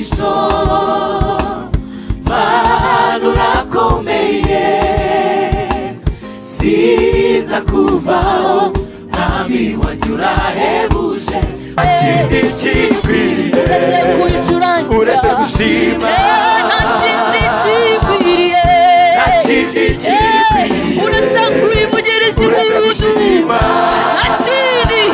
ijisho Mana urakomeye sinza kuvaho nami wanyura hebuje akindi kikwiriye uretse gushima akindi kikwiriye uretse kwivugiriza impundu akindi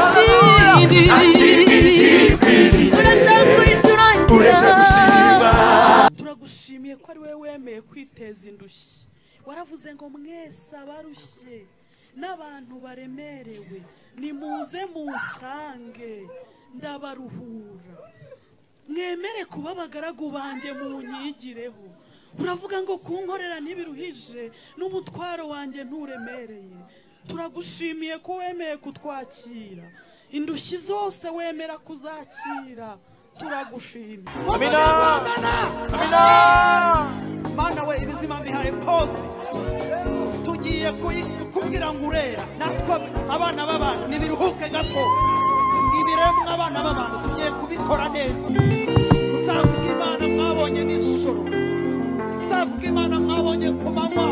uretse gushima turagushimiye ko ari wowe wemeye kwiteza indushyi waravuze ngo mwese abarushye n'abantu baremerewe nimuze musange ndabaruhura mwemere kuba abagaragu banjye munyigireho uravuga ngo kunkorera ntibiruhije n'umutwaro wanjye nturemereye turagushimiye ko wemeye kutwakira indushyi zose wemera kuzakira turagushimiye amina amina Mana we ibizima bihaye pose tugiye kubwira ngo urera natwe abana b'abantu nibiruhuke gato ibiremwa abana b'abantu tugiye kubikora neza usavuga Imana mwabonye n'ijoro usavuga Imana mwabonye ku manywa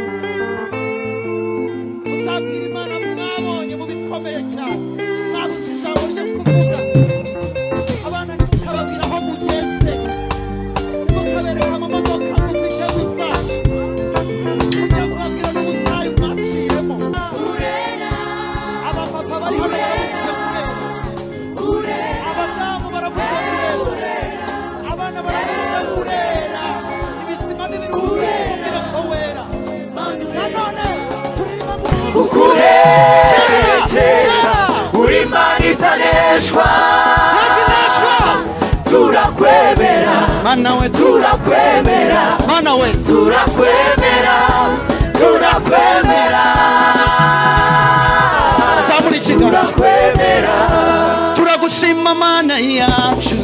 usabwira Imana mwabonye mu bikomeye cyane mwabuze ijambo ryo kuvuga abana nimukababwira aho mugeze nimukabereka amamodoka mufite gusa mujya kubabwira n'ubutayu mwaciyemo abapapa bariho baravuze kurera abadamu baravuze kurera abana baravuze kurera ibizima n'ibiruhuko kugira ko wera nanone turimo kukurekera uri Imana itaneshwa turakwemera Mana we turakwemera Mana we turakwemera samuri kiganza turakwemera turagushima Mana yacu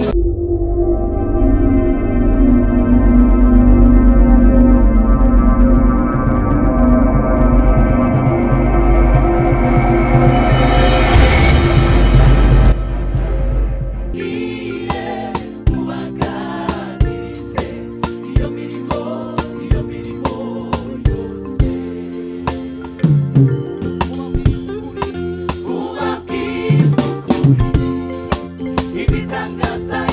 ibitangaza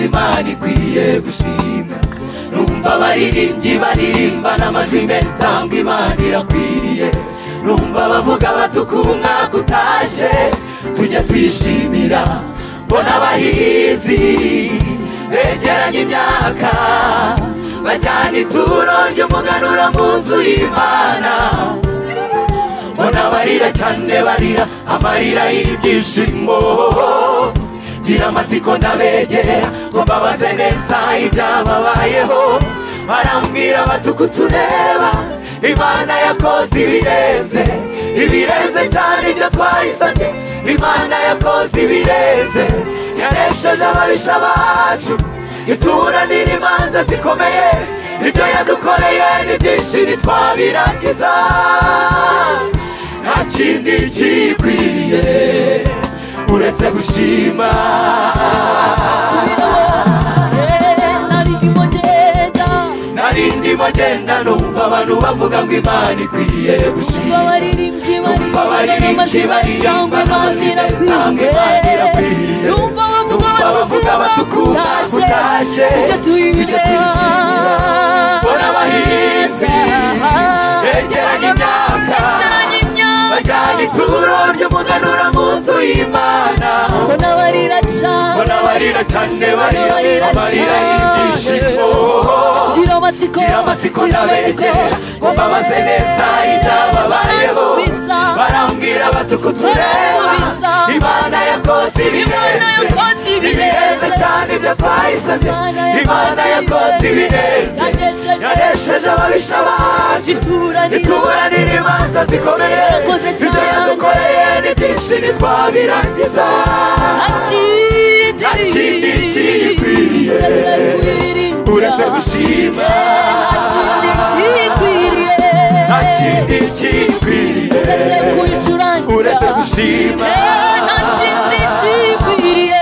Imana ikwiye gushimwa. Numva abaririmbyi baririmba n'amajwi meza ngo Imana irakwiriye. Numva bavuga bati uko umwaka utashye tujya tuyishimira. Mbona abahinzi begeranya imyaka bajyana ituro ry'umuganura mu nzu y'Imana. Mbona barira cyane, barira amarira y'ibyishimo. Gira amatsiko ndabegera ngo mbabaze neza ibyababayeho. Barambwira bati uko tureba Imana yakoze ibirenze, ibirenze cyane ibyo twahisanye. Imana yakoze ibirenze, yanesheje ababisha bacu, ituburanira imanza zikomeye. Ibyo yadukoreye ni byinshi ntitwabirangiza. Nta kindi kikwiriye uretse gushima. Nari ndimo genda numva abantu bavuga ngo Imana ikwiye gushima. Numva abaririmbyi baririmba n'amajwi meza ngo Imana irakwiriye. Numva bavuga bati uko umwaka utashye tujya tuyishimira. Mbona abahinzi begeranya imyaka bajyana ituro ry'umuganura mu nzu y'Imana. Mbona barira cyane, barira amarira y'ibyishimo. Gira amatsiko ndabegera ngo mbabaze neza ibyababayeho. Barambwira bati uko tureba Imana yakoze ibirenze cyane ibyo twahisanye. Imana yakoze ibirenze, yanesheje ababisha bacu, ituburanira imanza zikomeye. Ibyo yadukoreye ni byinshi ntitwabirangiza. Nta kindi kikwiriye uretse gushima. Nta kindi kikwiriye uretse gushima. Nta kindi kikwiriye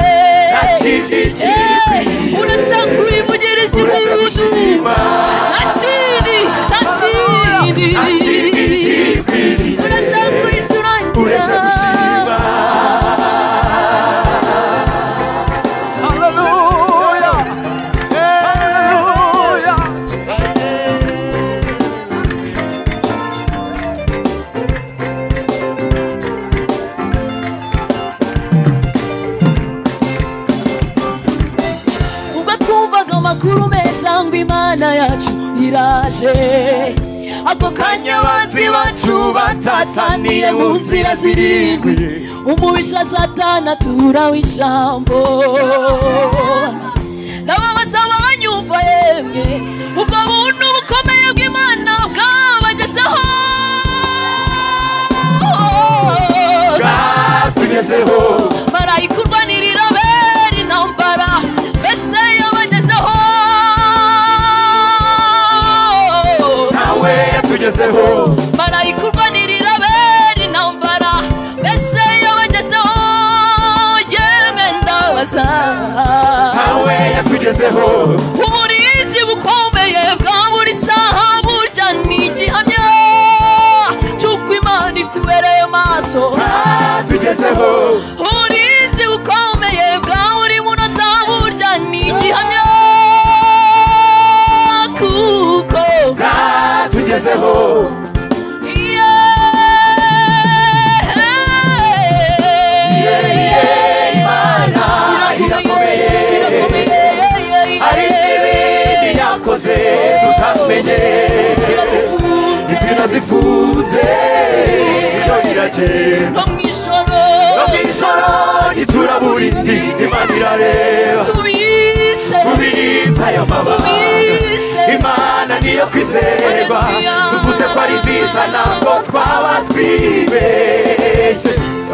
uretse kwivugiriza impundu. Nta kindi kikwiriye uretse kwicurangira. Amakuru meza ngo Imana yacu iraje. Ako kanya abanzi bacu batataniye mu nzira zirindwi. Umubisha Satani aturaho ijambo. Ndababaza banyumva yemwe, ubwo buntu bukomeye bw'Imana bwabagezeho. Bwatugezeho. Marayika urwanirira abera intambara, mbese yabagezeho. Nawe yatugezeho. Marayika urwanirira abera intambara, mbese yabagezeho. Yemwe ndabaza, nawe yatugezeho. Uburinzi bukomeye bwa buri saha burya ni igihamya cy'uko Imana ikubereye maso. Bwatugezeho. Uburinzi bukomeye bwa buri munota burya ni igihamya kuko bwatugezeho. Imana irakomeye, hari n'ibindi yakoze tutamenye. Izina zifuze iyo iragenda no mw'ijoro ituraburindi. Imana irareba, tubitse ayo mabanga. Imana niyo kwizerwa, tuvuze ko ari nziza ntabwo twaba twibeshye.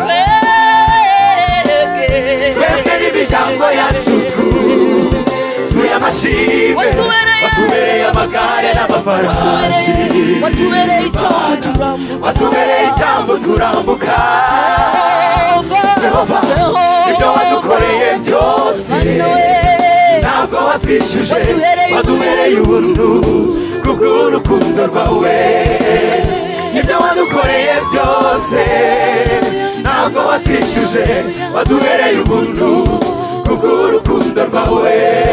Twebwe n'imiryango yacu twuzuye amashimwe. Watubereye amagare n'amafarashi, watubereye icyambu turambuka. Jehova, ibyo wadukoreye byose ntabwo watwishyuje. Wadubereye ubuntu kubw'urukundo rwawe. Ibyo wadukoreye byose ntabwo watwishyuje. Wadubereye ubuntu kubw'urukundo rwawe.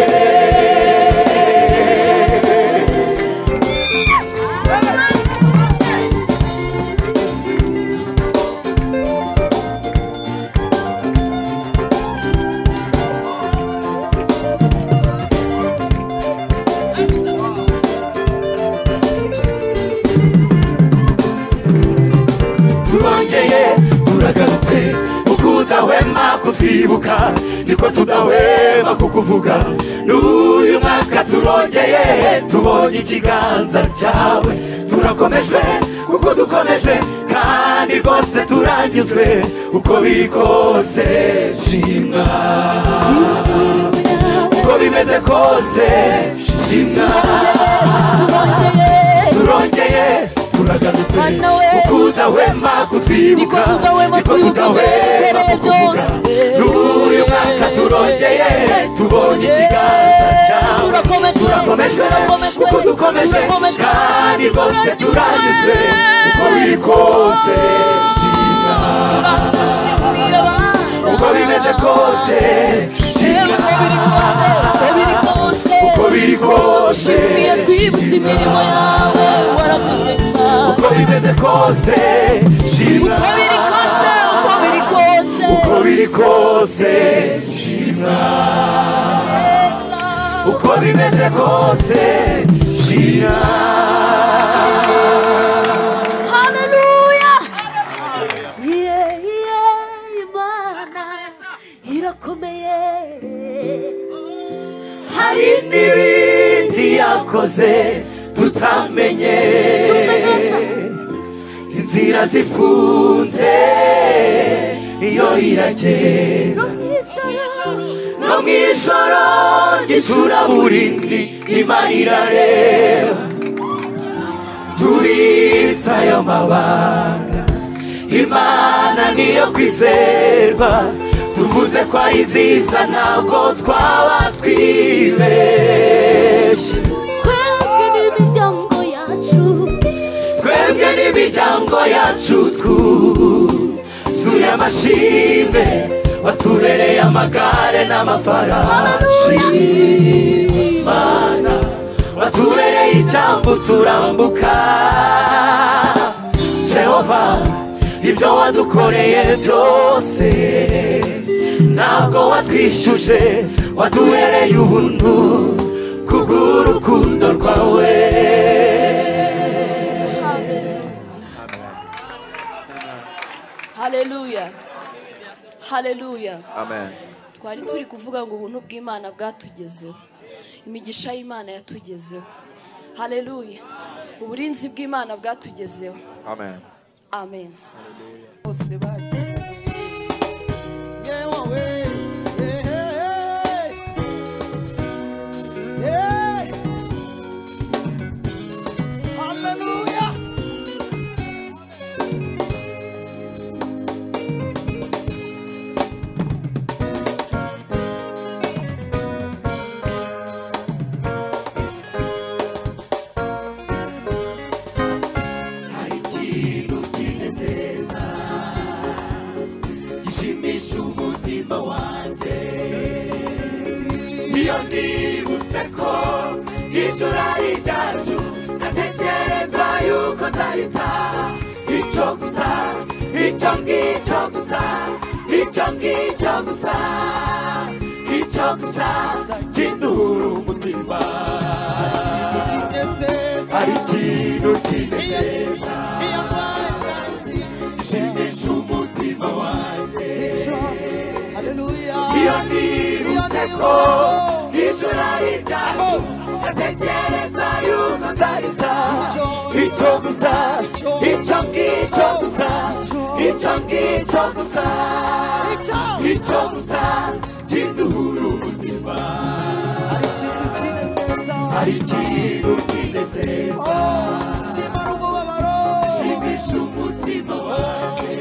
tudahwema kukuvuga n'uyu mwaka turongeye tubonye ikiganza cyawe turakomejwe kuko dukomeje kandi rwose turanyuzwe uko biri kose shimwa uko bimeze kose shimwa turongeye turagarutse uko udahwema kutwibuka niko tudahwema kukuvuga n'uyu mwaka turongeye tubonye ikiganza cyawe turakomejwe uko dukomeje kandi rwose turanyuzwe uko biri kose shimwa uko bimeze kose shimwa uko biri kose twibutse imirimo yawe warakoze uko bimeze kose shimwa uko biri kose uko biri kose shimwa uko bimeze kose shimwa. Haleluya. Imana irakomeye. Hari n'ibindi yakoze tutamenye inzira zifunze iyo iragenda no mu ijoro ry'icuraburindi Imana irareba tubitse ayo mabanga Imana niyo kwizerwa tuvuze ko ari nziza ntabwo twaba twibeshye twebwe n'imiryango yacu twuzuye amashimwe watubereye amagare n'amafarashi Imana watubereye icyambu turambuka Jehova ibyo wadukoreye byose ntabwo watwishyuje waduhereye ubuntu kubw'urukundo rwawe. Haleluya. Haleluya. Amen. Twari turi kuvuga ngo ubuntu bw'Imana bwatugezeho, imigisha y'Imana yatugezeho. Haleluya. Uburinzi bw'Imana bwatugezeho. Amen. Amen. Nibutse ko ijuru ari ryacu natekereza yuko nzaritaha icyo gusa icyo ngicyo gusa icyo ngicyo gusa icyo gusa kinduhura umutima ari ikintu kinezeza gishimisha umutima wanjye iyo nibutse ko ijuru ari ryacu natekereza yuko nzaritaha icyo gusa icyo ngicyo gusa icyo ngicyo gusa icyo gusa kinduhura umutima hari ikintu kinezeza gishimisha umutima wanjye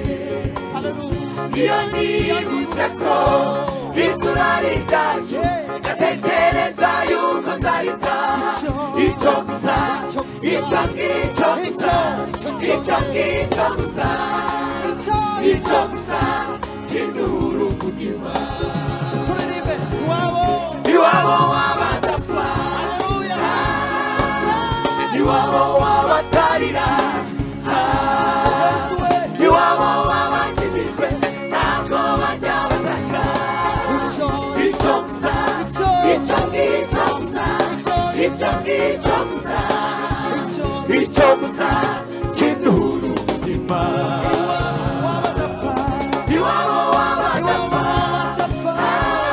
iyo nibutse ko ijuru ari ryacu natekereza yuko nzaritaha icyo gusa icyo ngicyo gusa icyo ngicyo gusa icyo gusa kinduhura umutima iwabo w'abadapfa iwabo w'abatarira iwabo w'abakijijwe ntabwo bajya bataka icyo gusa icyo ngicyo gusa icyo ngicyo gusa icyo gusa kinduhura umutima iwabo w'abadapfa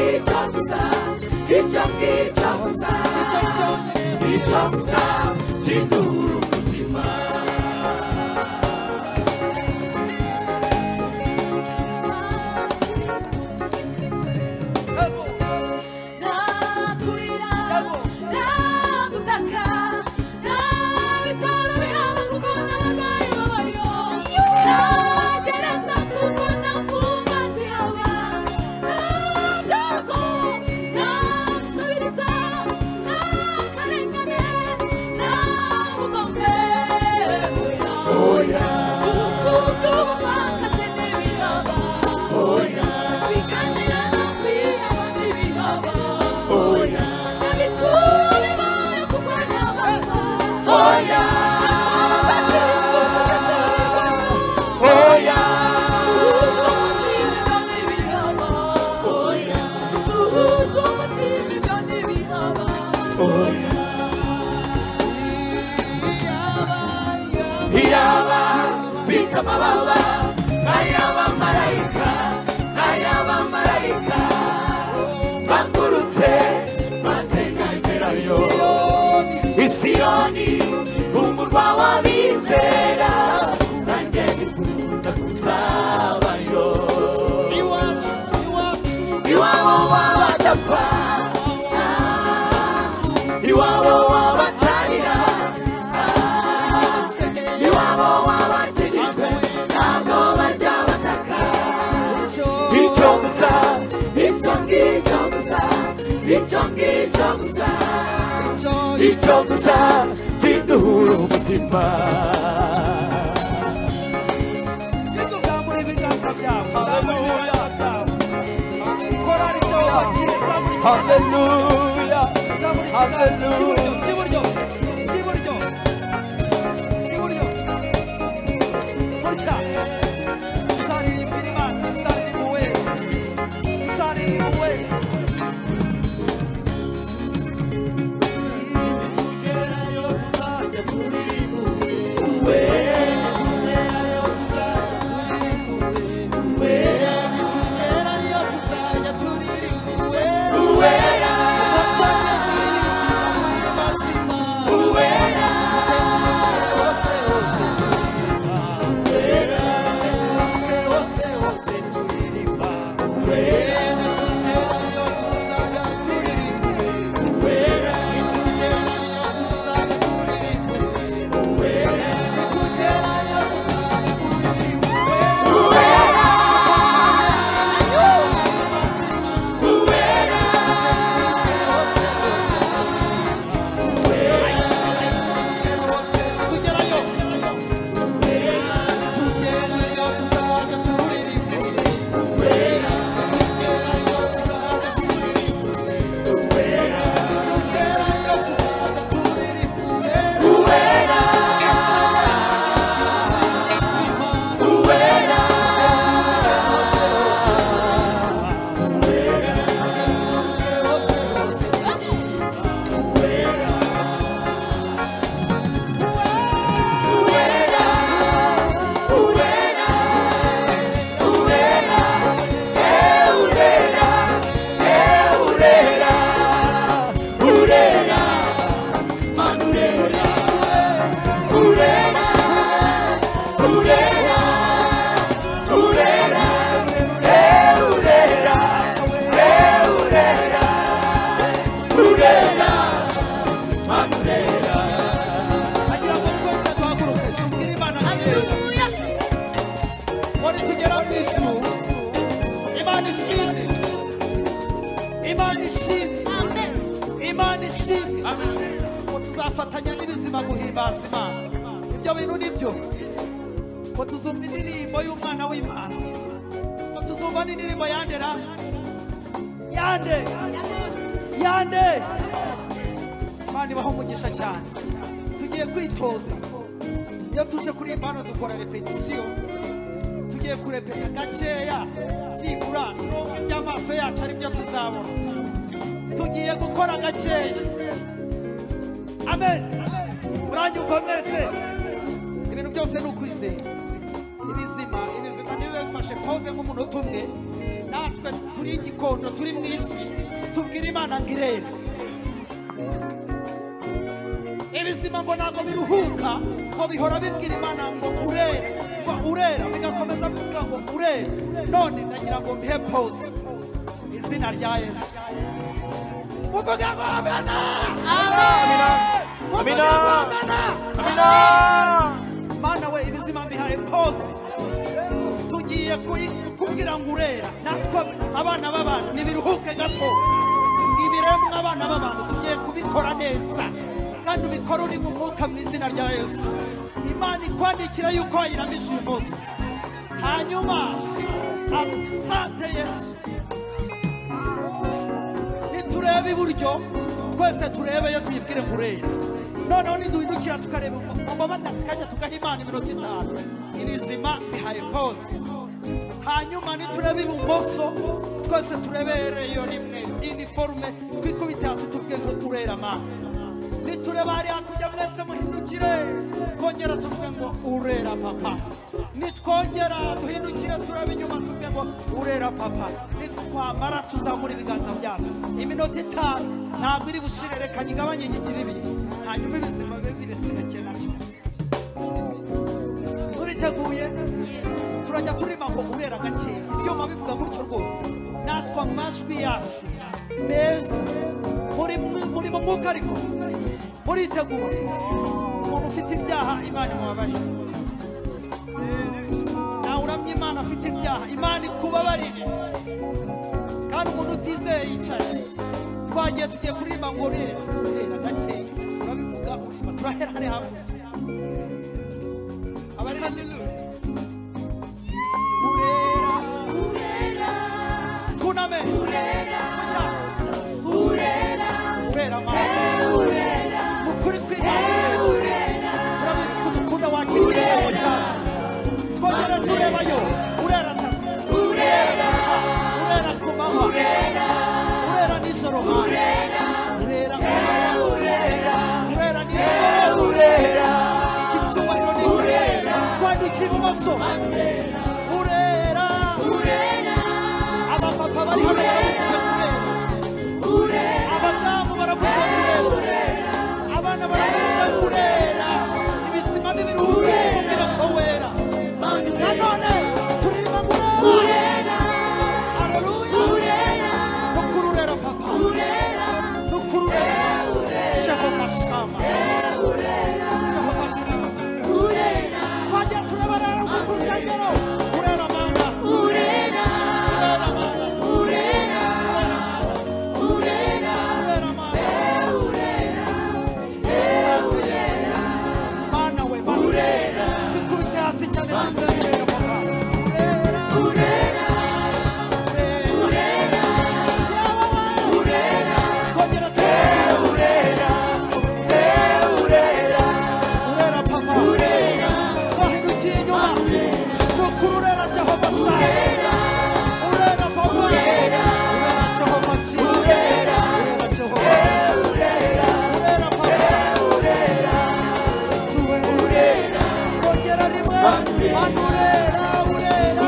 tuzafatanya n'ibizima guhimbaza Imana. Ibyo bintu nibyo ko tuzumva indirimbo y'umwana w'Imana, ko tuzumva n'indirimbo yandera yande Imana ibaho umugisha cyane. Tugiye kwitoza, iyo tuje kuri Imana dukora repetisiyo, tugiye kurepeta gakeya byibura nubwo iby'amaso yacu ari byo tuzabona, tugiye gukora gakeya. Amen. Muranyumva mwese? Ibintu byose ni ukwizera. Ibizima niwe bifashe pause nk'umunota umwe, natwe turi igikondo turi mu isi tubwira Imana ngo irera. Ibizima ngo ntabwo biruhuka ngo bihora bibwira Imana ngo urera, ngo urera, bigakomeza bivuga ngo urera. None ndagira ngo mbihe pause izina rya Yesu. Muvuge ngo amena. Amina. Amina. Mana we ibizima mbihaye pause. Tugiye kubwira ngo urera. Natwe abana b'abantu nibiruhuke gato. Ibiremwa abana b'abantu tugiye kubikora neza. Kandi ubikora uri mu mwuka mu izina rya Yesu. Imana ikwandikira yuko wayiramije uyu munsi. Hanyuma asante Yesu. Niturebe iburyo twese turebeyo tuyibwire ngo urera. Noneho niduhindukira tukareba amabati akajya tugaha Imana iminota 5. Ibizima bihaye pause. Hanyuma niturebe ibumoso twese turebereyo rimwe uniforme twikubite hasi tuvuge ngo urera Mana. Nitureba hari hakurya mwese muhindukire twongera tuvuge ngo urera Papa. Nitwongera duhindukire turebe inyuma tuvuge ngo urera Papa. Nitwamara tuzamura ibiganza byacu iminota 5 ntabwo iri bushire, reka nyigabanye nyigira ibiri hanyuma ibizima bibe biretse gake nacyo. Uriteguye? Turajya turima ngo urera gake. Ibyuma bivuga gutyo rwose. Natwa amajwi yacu meza muri mu mwuka ariko muriteguye. Umuntu ufite ibyaha Imana imubabarire. Nawe uramye Imana afite ibyaha Imana ikubabarire. Kandi umuntu utizeye yicaye. Twagiye tugiye kuririmba ngo urera gake. Turabivuga urima turahera hane hakurya. Abari haleluya. Urera, urera. Tuname. Urera. Urera. Urera Mana. Urera. Mukuri kw'Imana. Urera. Turabizi ko dukunda wakira igitabo cyacu. Twongera turebayo. Urera ta. Urera. Urera ku mama. Urera. Urera nijoro Mana. Urera. Urera. Urera. Urera nijoro. Urera. Icyubahiro ni urera. Twandukiye ibumoso. Urera. Urera. Abapapa bari hano baravuze urera. Abadamu baravuze urera. Abana baravuze urera. Ibizima n'ibiruhuko tubwira ngo wera. Nanone turirimba ngo urera. Haleluya. Urera. Nukuri urera Papa. Urera. Nukuri urera. Jehova Shama. Urera. Jehova Shama. Urera. Twajya turabarara ku rusengero. Urera Mana. Urera. Urera Mana. Urera. Urera. Urera Mana. Urera. Urera. Mana we Mana. Urera. Tukubite hasi cyane urera Papa. Urera. Urera. Urera. Urera. Twongera turera. Urera. Urera. Urera Papa. Urera. Twahindukiye inyuma. Nukuri urera Jehova Shama. Urera Papa. Urera Jehova Chi. Urera Jehova. Urera Papa. Yesu we. Twongera rimwe. Mana urera. Urera.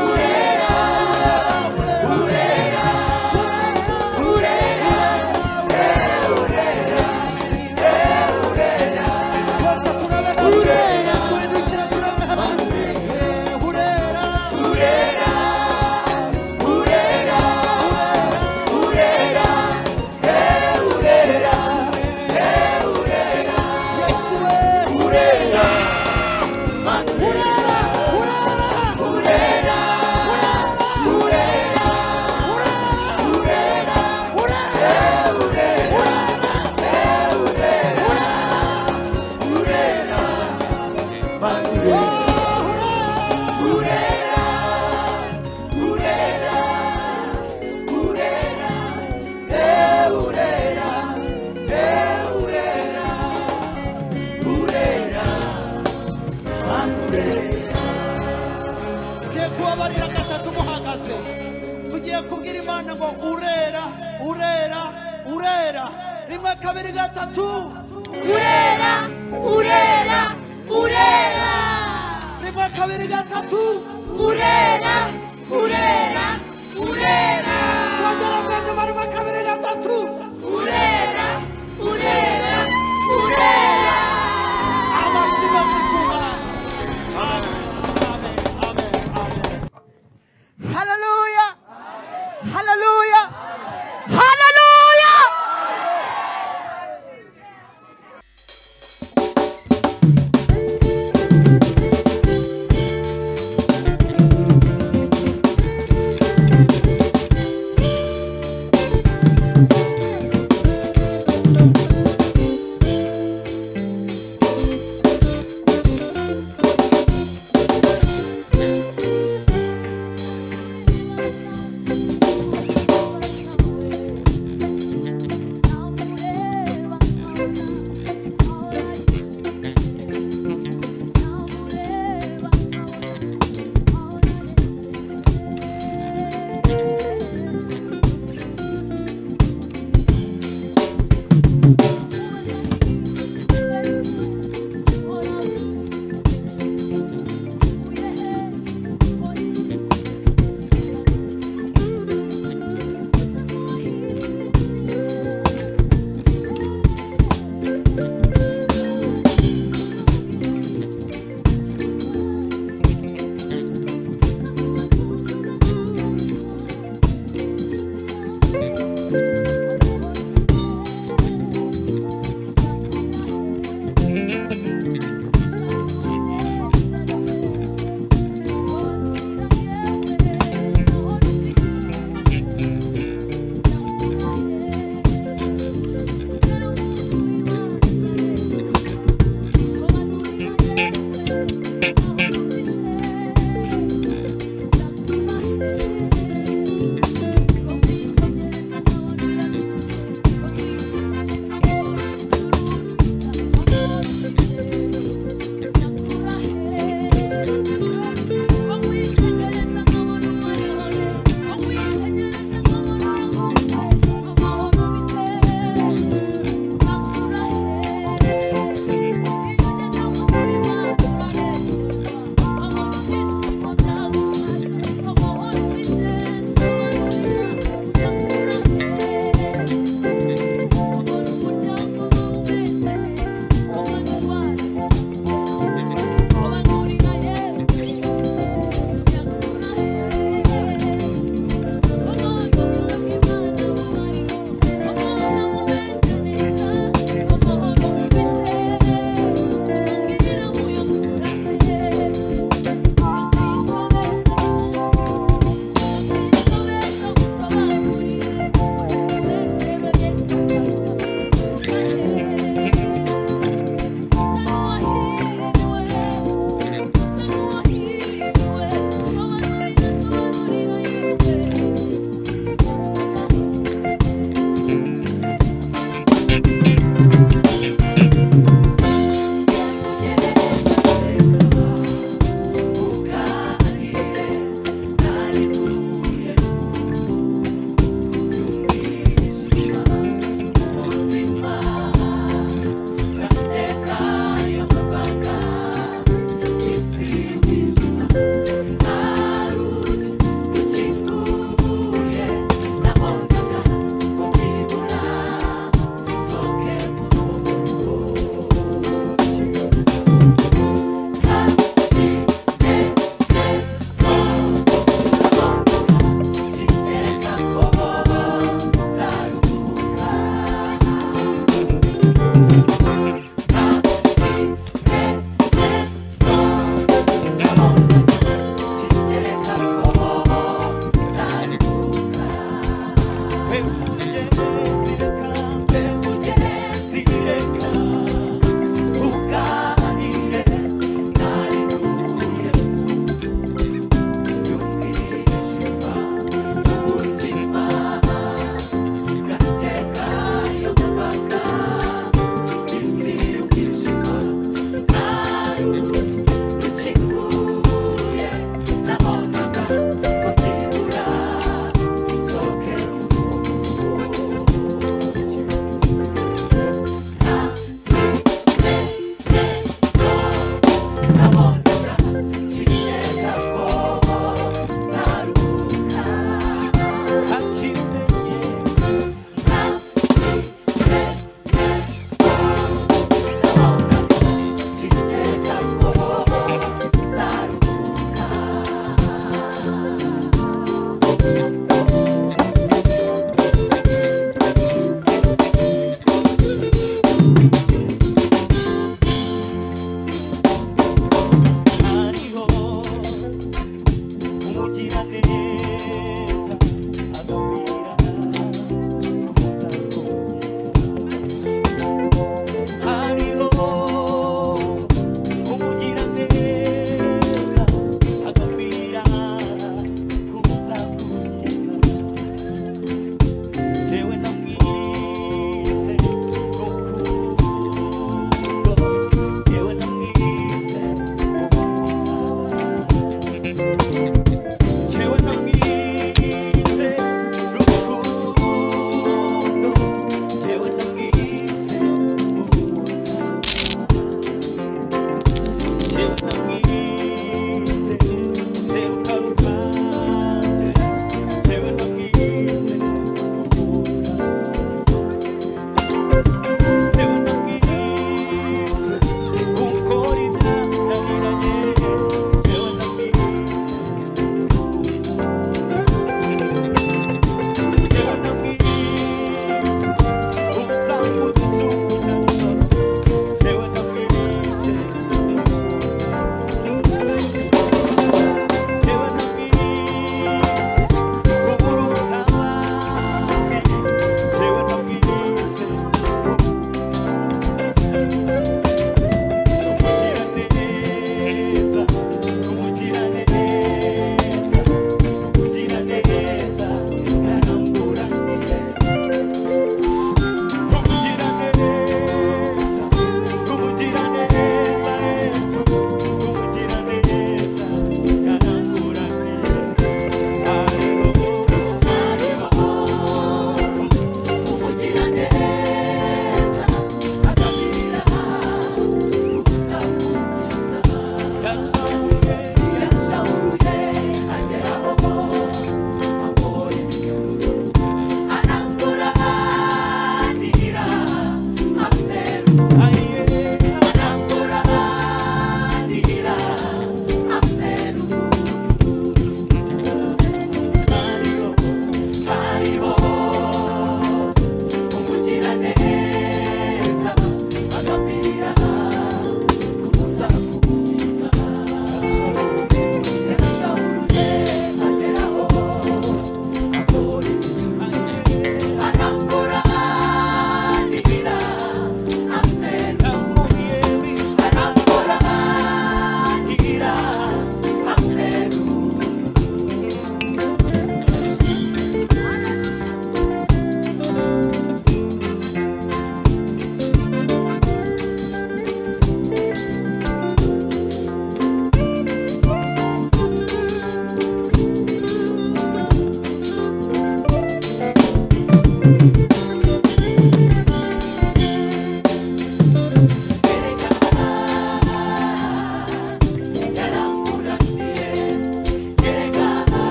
Urera. Twese turabe hasi. Duhindukire turabe hasi. Urera. Urera. Urera. Urera. Urera. Yesu we. Urera. Urera. Urera. Urera. Kubabarira gatatu muhagaze. Tugiye kubwira Imana ngo urera. Urera. Urera. Rimwe kabiri gatatu. Urera, urera, urera. Rimwe kabiri gatatu. Urera, urera, urera kongera kongera rimwe kabiri gatatu urera urera urera amashyi menshi ku Mana. Amen, amen, amen. Hallelujah. Hallelujah. Hallelujah.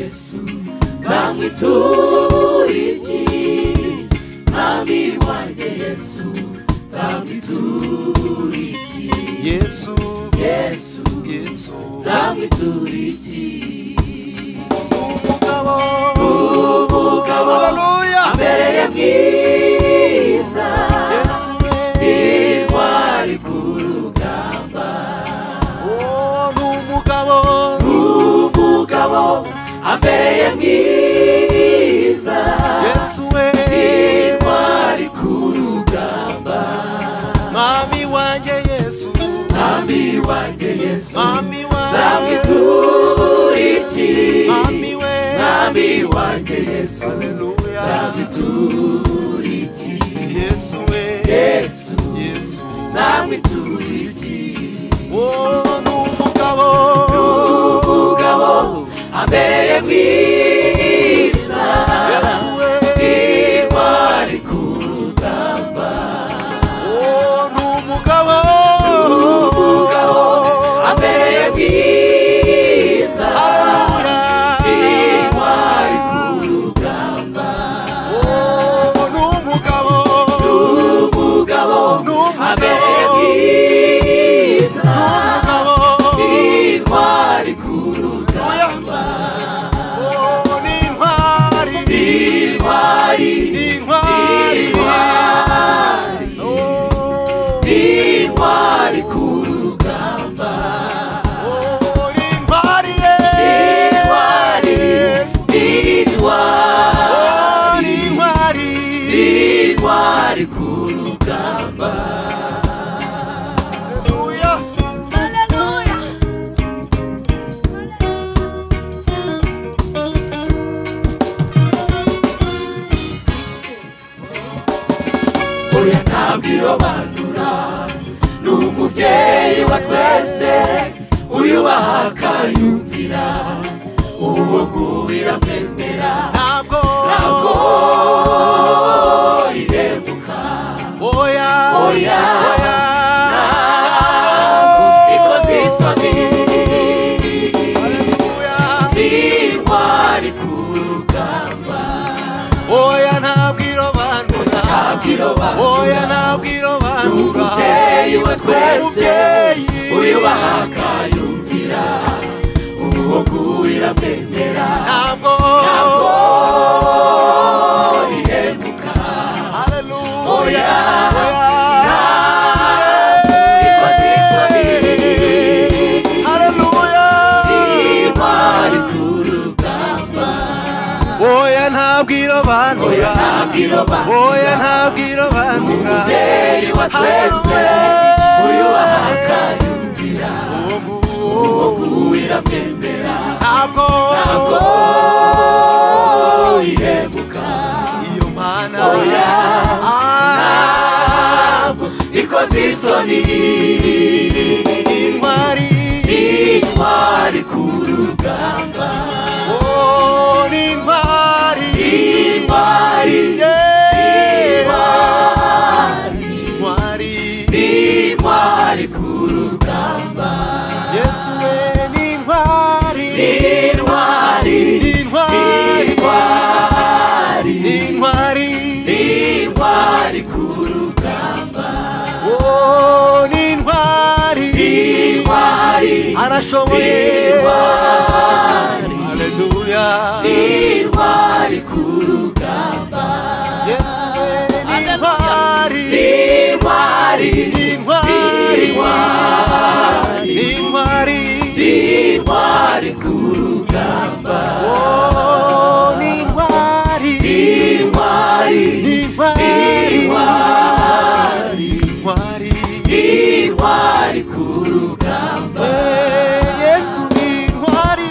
Yesu nzamwitura iki mwami wanjye Yesu nzamwitura iki Yesu Yesu Yesu nzamwitura iki umugabo haleluya ambereye mwiza Yesu intwari ku rugamba n'umugabo ambereye mwiza Yesu intwari ku rugamba mwami wanjye Yesu mwami wanjye Yesu mwami wanjye nzamwitura iki mwami wanjye Yesu haleluya nzamwitura iki Yesu Yesu Yesu nzamwitura iki n'umugabo ambereye mwiza Yesu intwari ku rugamba n'umugabo ambereye mwiza intwari ku rugamba n'umugabo ambereye mwiza intwari ku rugamba intwari ku rugamba intwari ku rugamba oya ntabwo irobanura ni umubyeyi wa twese uyubaha akayumvira uwo nguwo iramwemera ntabwo irebuka oya ntabwo ikoze isoni intwari ku rugamba oya ntabwo irobanura oya ntabwo irobanura umubyeyi wa twese uyubaha akayumvira uwo nguwo iramwemera ntabwo ihemuka haleluya ikoze isoni haleluya intwari ku rugamba oya ntabwo irobanura oya ntabwo irobanura umubyeyi wa twese uyubaha akayumvira uwo nguwo iramwemera ntabwo ihemuka iyo mana oya ntabwo ikoze isoni intwari ku rugamba n'intwari intwari ku rugamba Yesu n'intwari intwari ku rugamba n'intwari arashoboye haleluya intwari ku rugamba Yesu n'intwari intwari ku rugamba n'intwari intwari ku rugamba Yesu n'intwari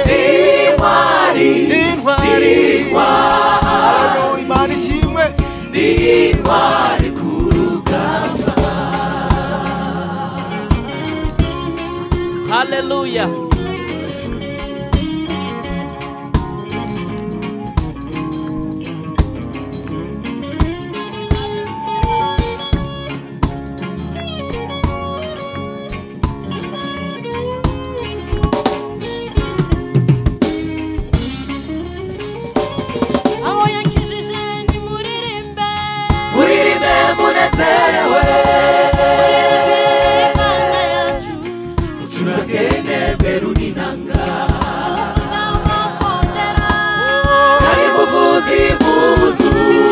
haleluya Imana ishimwe intwari ku rugamba haleluya unezerewe ucurange nebero n'inanga kari muvuzi impundu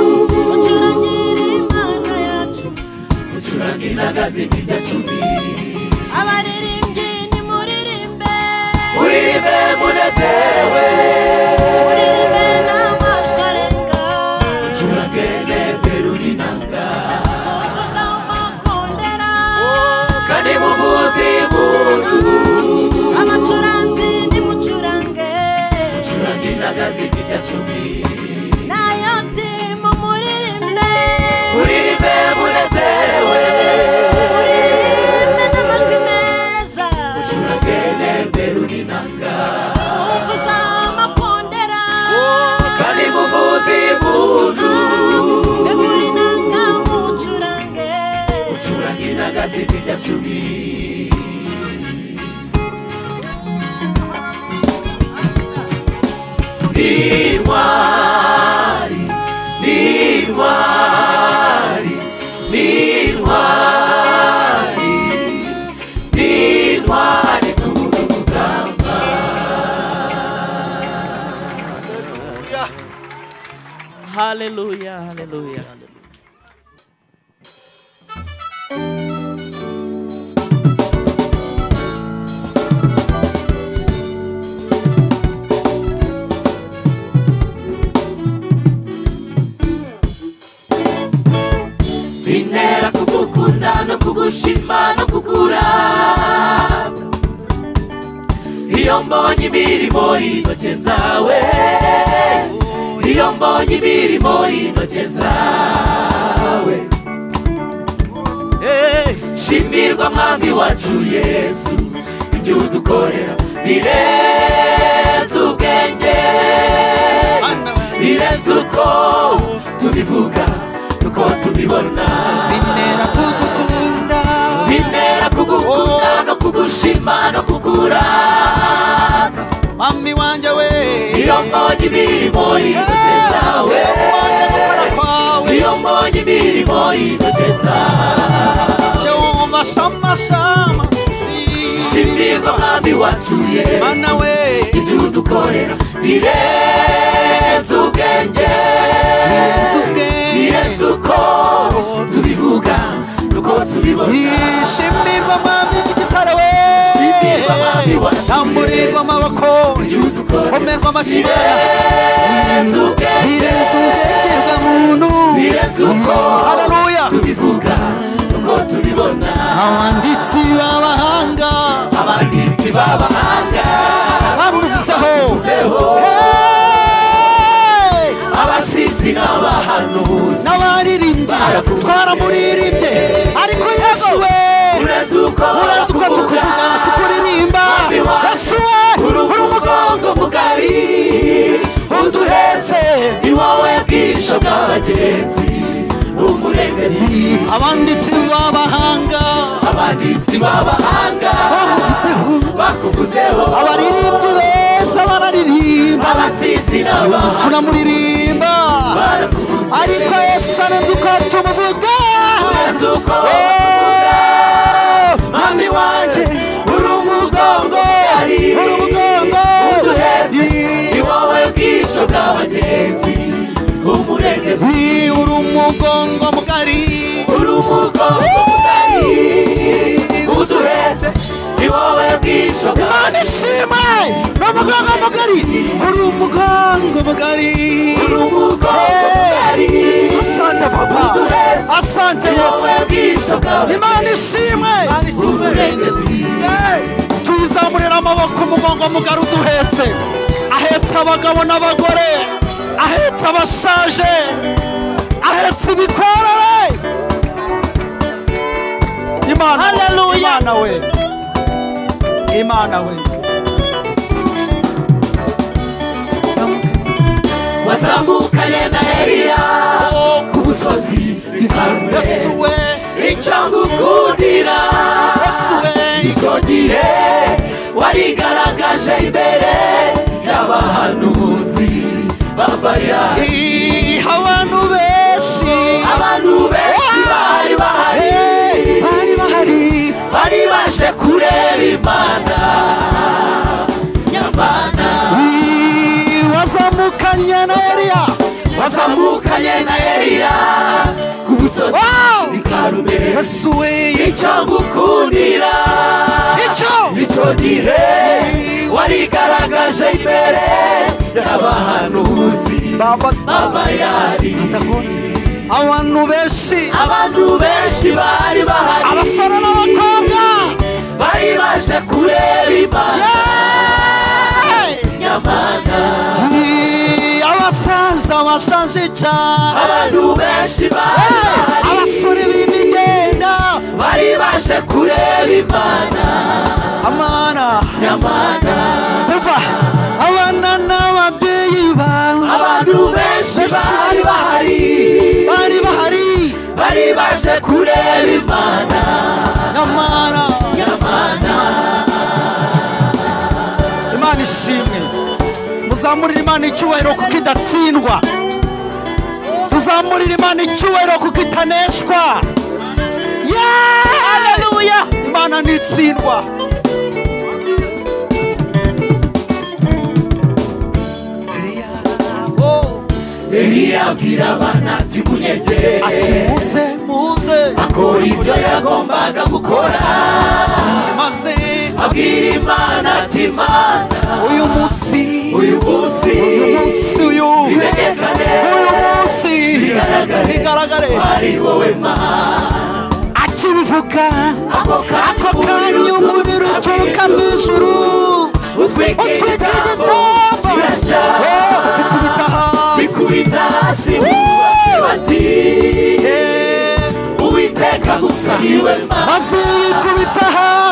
ucurange inanga z'imirya cumi abaririmbyi nimuririmbe uririmbe munezerewe muririmbe n'amajwi arenga ucurange nebero n'inanga uvuza amakondera kandi muvuzi impundu abacuranzi nimucurange ucurange inanga z'imirya cumi nayo ndimo muririmbe uririmbe munezerewe muririmbe n'amajwi meza ucurange nebero n'inanga uvuza amakondera kandi muvuzi impundu begura inanga mucurange ucurange inanga z'imirya cumi n'intwari n'intwari n'intwari n'intwari ku rugamba Hallelujah, hallelujah. bintera kugukunda no kugushima no kukurata iyo mbonye imirimo y'intoke zawe iyo mbonye imirimo y'intoke zawe shimirwa mwami wacu Yesu ibyo udukorera birenze ubwenge birenze uko tubivuga nuko tubibona bintera kugukunda bintera kugukunda no kugushima no kukurata mami wanje we iyo mbonye imirimo y'intoke zawe mbonye gukora kwawe iyo mbonye imirimo y'intoke zawe cyo wumva shama shimirwa mwami wacu Yesu mana we ibyo udukorera birenze ubwenge birenze uko tubivuga nuko tubibona shimirwa mami gitare we shimirwa mwami wacu tamburirwa amaboko homerwa amashimara birenze ubwenge bwa muntu birenze uko haleluya tubivuga nuko tubibona abanditsi b'abahanga abanditsi b'abahanga bamuvuzeho abasizi n'abahanuzi n'abaririmbyi twaramuririmbye ariko Yesu we urenze uko tukuvuga tukuririmba Yesu we uri umugongo mugari uduhetse ni wowe bwisho bw'abagenzi umurengezi abanditsi b'abahanga bakuvuzeho abaririmbyi beza bararirimba abasizi n'abahanuzi tunamuririmba ariko Yesu arenze uko tumuvuga urenze uko mami wanje uri umugongo ni wowe bwisho bw'abagenzi umurengezi uri umugongo mugari uduhetse ni wowe bwisho Imana ishimwe n'umugongo mugari uri umugongo mugari asante papa asante Yesu Imana ishimwe tuyizamurira amaboko umugongo mugari uduhetse ahetse abagabo n'abagore ahetse abashaje ahetse ibikorere Imana we wazamukanye na Eliya ku musozi Karumeli Yesu we icyo ngukundira Yesu we icyo gihe warigaragaje imbere y'abahanuzi b'Abayali abantu benshi bari bahari kureba Imana nyamana wazamukanye na Eliya wazamukanye na Eliya ku musozi Karumeli Yesu we icyo ngukundira icyo gihe warigaragaje imbere y'abahanuzi baba yari abantu benshi bari bahari abasore n'abakobwa bari baje kureba Imana nyamana abasaza bashaje cyane abantu benshi bari bahari abasore b'imigenda bari baje kureba Imana nyamana umva abana n'ababyeyi bawe abantu benshi bari bahari bari baje kureba Imana nyamana Imana ishimwe muzamurire Imana icyubahiro kuko idatsindwa tuzamurire Imana icyubahiro kuko itaneshwa Haleluya. Imana ntitsindwa Eliya abwira abana ati munyegere ati muze akora ibyo yagombaga gukora maze abwira Imana ati Mana uyu munsi bimenyekane uyu munsi bigaragare ari wowe Mana akibivuga ako kanya umuriro uturuka mu ijuru utwika igitambo bikubita hasi bati Uwiteka gusa niwe Mana maze bikubita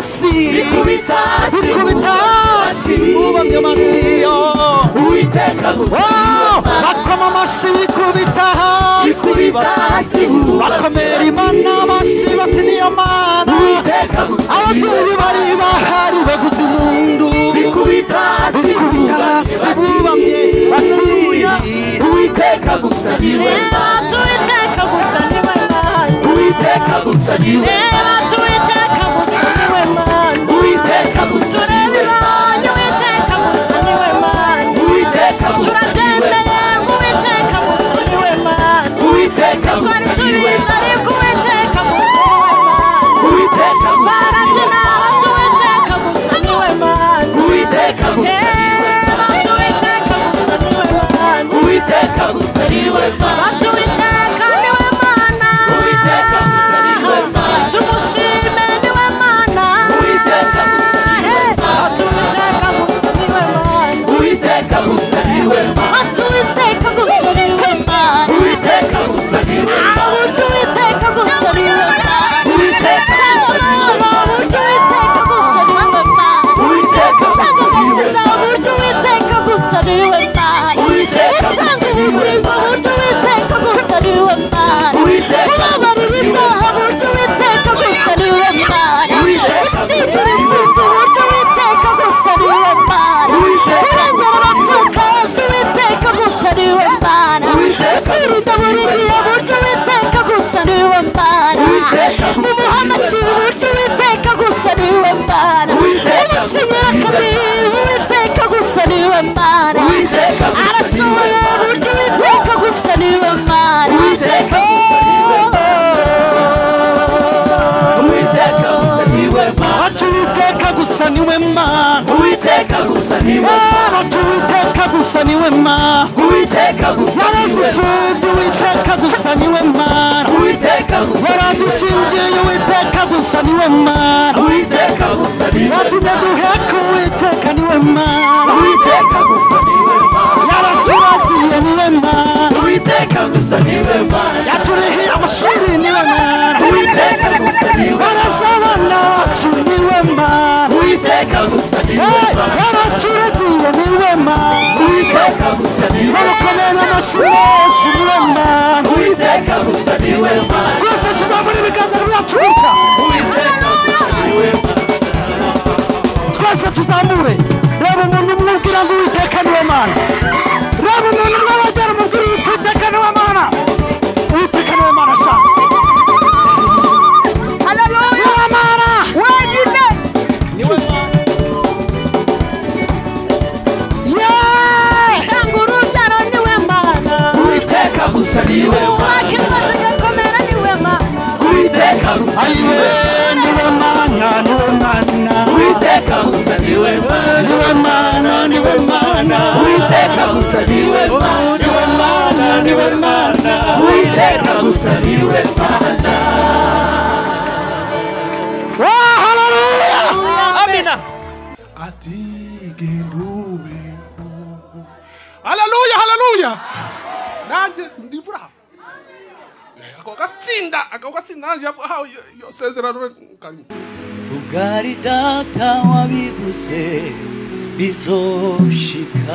hasi bubamye amatiyo Uwiteka gusa bakoma amashyi bikubita hasi bakomera Imana amashyi bati niyo Mana ababyeyi bari bahari bavuza impundu bikubita hasi bubamye bati Uwiteka gusa niwe Mana Uwiteka gusa niwe Mana Uwiteka gusa niwe Mana Uwiteka gusa niwe Mana Uwiteka gusa niwe Mana Uwiteka gusa niwe Mana Uwiteka gusa niwe turatembeye Uwiteka gusa niwe Mana Uwiteka gusa twari niwe tubizi ariko Uwiteka gusa niwe Mana Uwiteka gusa barabyina bati Uwiteka gusa niwe Mana Uwiteka gusa niwe Mana Uwiteka gusa niwe Mana Uwiteka gusa niwe Mana bati Uwiteka niwe Mana Uwiteka gusa niwe Mana tumushime niwe Mana Uwiteka gusa niwe Mana bati Uwiteka gusa niwe Mana Uwiteka gusa niwe Mana Bati Uwiteka gusa niwe Mana Uwiteka gusa niwe Mana Bati Uwiteka gusa niwe Mana Uwiteka gusa niwe Mana Bati Uwiteka gusa niwe Mana Uwiteka gusa niwe Utanga Mana uburyo Uwiteka gusa niwe Mana Uwiteka Utanga gusa niwe ubugingo Mana buryo Uwiteka gusa niwe Mana Uwiteka Ubabarira ibyaha buryo Uwiteka gusa niwe Mana Usibira imfundo buryo Uwiteka gusa niwe Mana Urengera abapfakazi Uwiteka gusa niwe Mana Uturinda buri gihe buryo Uwiteka gusa niwe Mana Umuha amashyi buryo Uwiteka gusa niwe Mana Umucinyira akadiho Uwiteka gusa niwe Mana Arashoboye buryo Uwiteka gusa niwe Mana Uwiteka gusa niwe Uwiteka gusa niwe Mana bati Uwiteka gusa niwe Mana Uwiteka gusa niwe Mana bati Uwiteka gusa niwe Mana Uwiteka gusa niwe Mana warazipfubye Uwiteka gusa niwe Mana Uwiteka gusa niwe waradushingiye Uwiteka gusa niwe Mana Uwiteka gusa niwe watumye duheka Uwiteka niwe Mana Uwiteka gusa niwe Mana yaraturagiye niwe Mana Uwiteka gusa niwe Mana yaturihiye amashuri niwe Mana Uwiteka gusa niwe waraza abana bacu niwe Mana Uwiteka gusa niwe Mana yaraturagiye niwe Mana Uwiteka gusa niwe bamukomera amashyi menshi niwe Mana Uwiteka gusa niwe Mana twese tuzamura ibiganza byacu gutya Uwiteka gusa niwe Mana twese tuzamure reba umuntu umwe ubwira ngo Uwiteka niwe Mana reba umuntu umwe wagera umubwira ngo Uwiteka niwe Mana Uwiteka niwe Mana sha Haleluya. niwe Mana Wenyine gusa niwe Mana, niwe Mana Uwiteka gusa niwe Mana. haleluya Amina. ati gendubeho haleluya haleluya nanjye ndivura ako gatsinda nanjye aho yosezerano kari Ubwari data wabivuze bizoshika,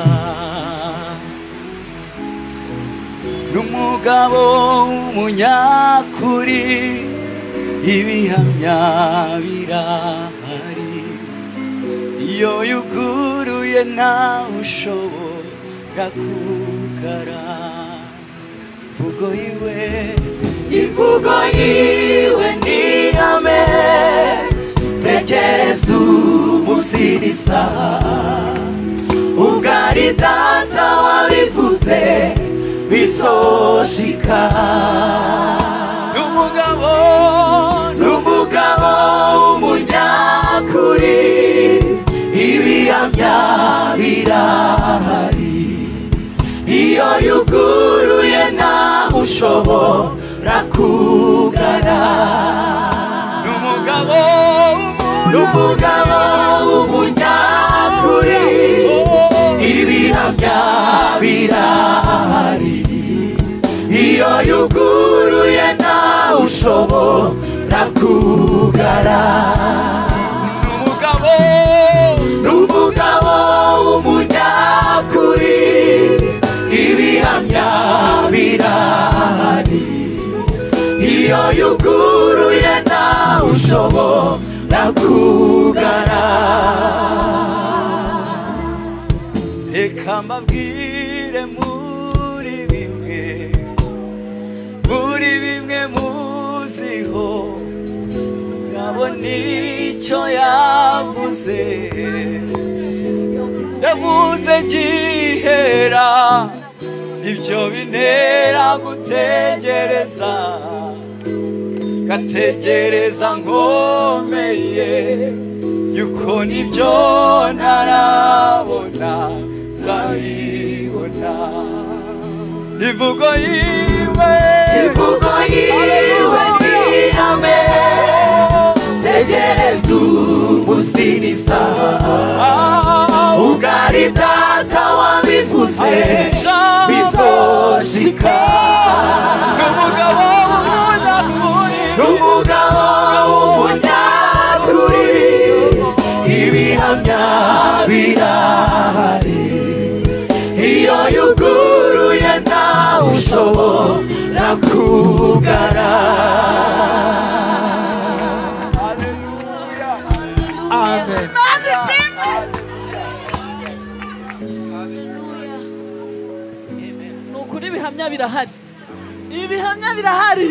n'umugabo w'umunyakuri ibihamya birahari, iyo yuguruye ntawe ushobora kugara. Imvugo yiwe ni ihame, tegereza umunsi n'isaha, ubwari data wabivuze bizoshika, n'umugabo w'umunyakuri ibihamya birahari, iyo yuguruye ntawe ushobora kugara. N'umugabo w'umunyakuri ibihamya birahari, iyo yuguruye ntawe ushobora kugara. N'umugabo w'umunyakuri ibihamya birahari, iyo yuguruye ntawe ushobora kugara. Reka mbabwire muri bimwe muziho, nkabona icyo yavuze gihera, ibyo bintera gutegereza, gategereza nkomeye, yuko nibyo ntarabona nzabibona. Imvugo yiwe ni ihame, tegereza umunsi n'isaha, ubwari data wabivuze bizoshika, n'umugabo w'umunyakuri ibihamya birahari, iyo yuguruye ntawe ushobora kugara. amen ni ukuri ibihamya birahari, ibihamya birahari.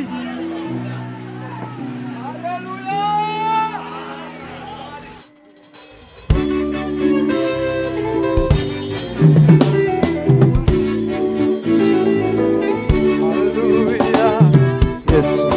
Yesu.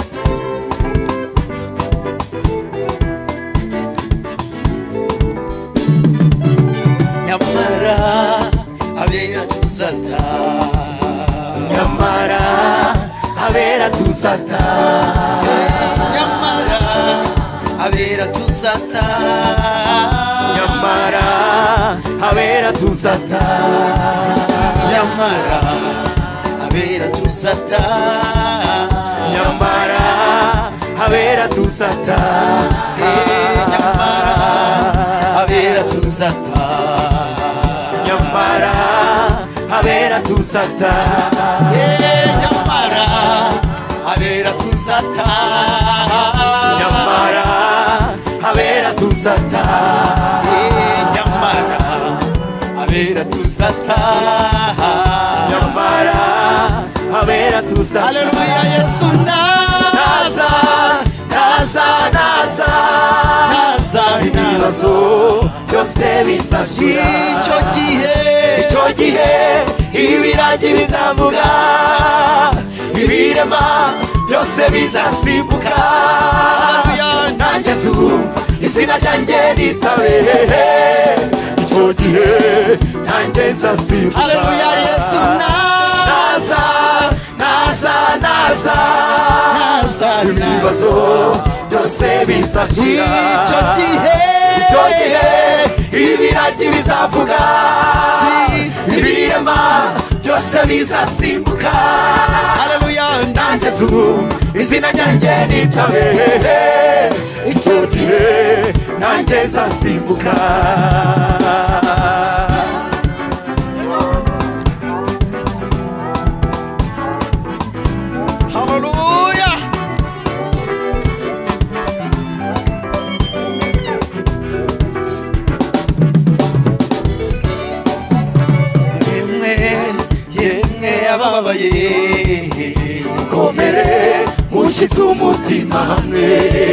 Nyamara abera tuzata, nyamara abera tuzata, nyamara abera tuzata, nyamara abera tuzata, nyamara abera tuzata, nyamara abera tuzata, nyamara abera tuzata, nyamara abera tuzata, nyamara abera tuzata, nyamara abera tuzata, nyamara abera tuzata, nyamara abera tuzata. Haleluya, Yesu naza, ibibazo byose bizashira, icyo gihe ibiragi bizavuga, ibirema byose bizasimbuka, nanjye nzumva izina ryanjye ritabe, icyo gihe nanjye nzasimbuka. haleluya yesu naza naza naza naza ibibazo byose bizashira. icyo gihe ibiragi bizavuga, ibirema byose bizasimbuka. haleluya nanjye nzumva izina ryanjye nitabe, icyo gihe nanjye nzasimbuka. haleluya yemwe abababaye komere mushyitse umutima hamwe,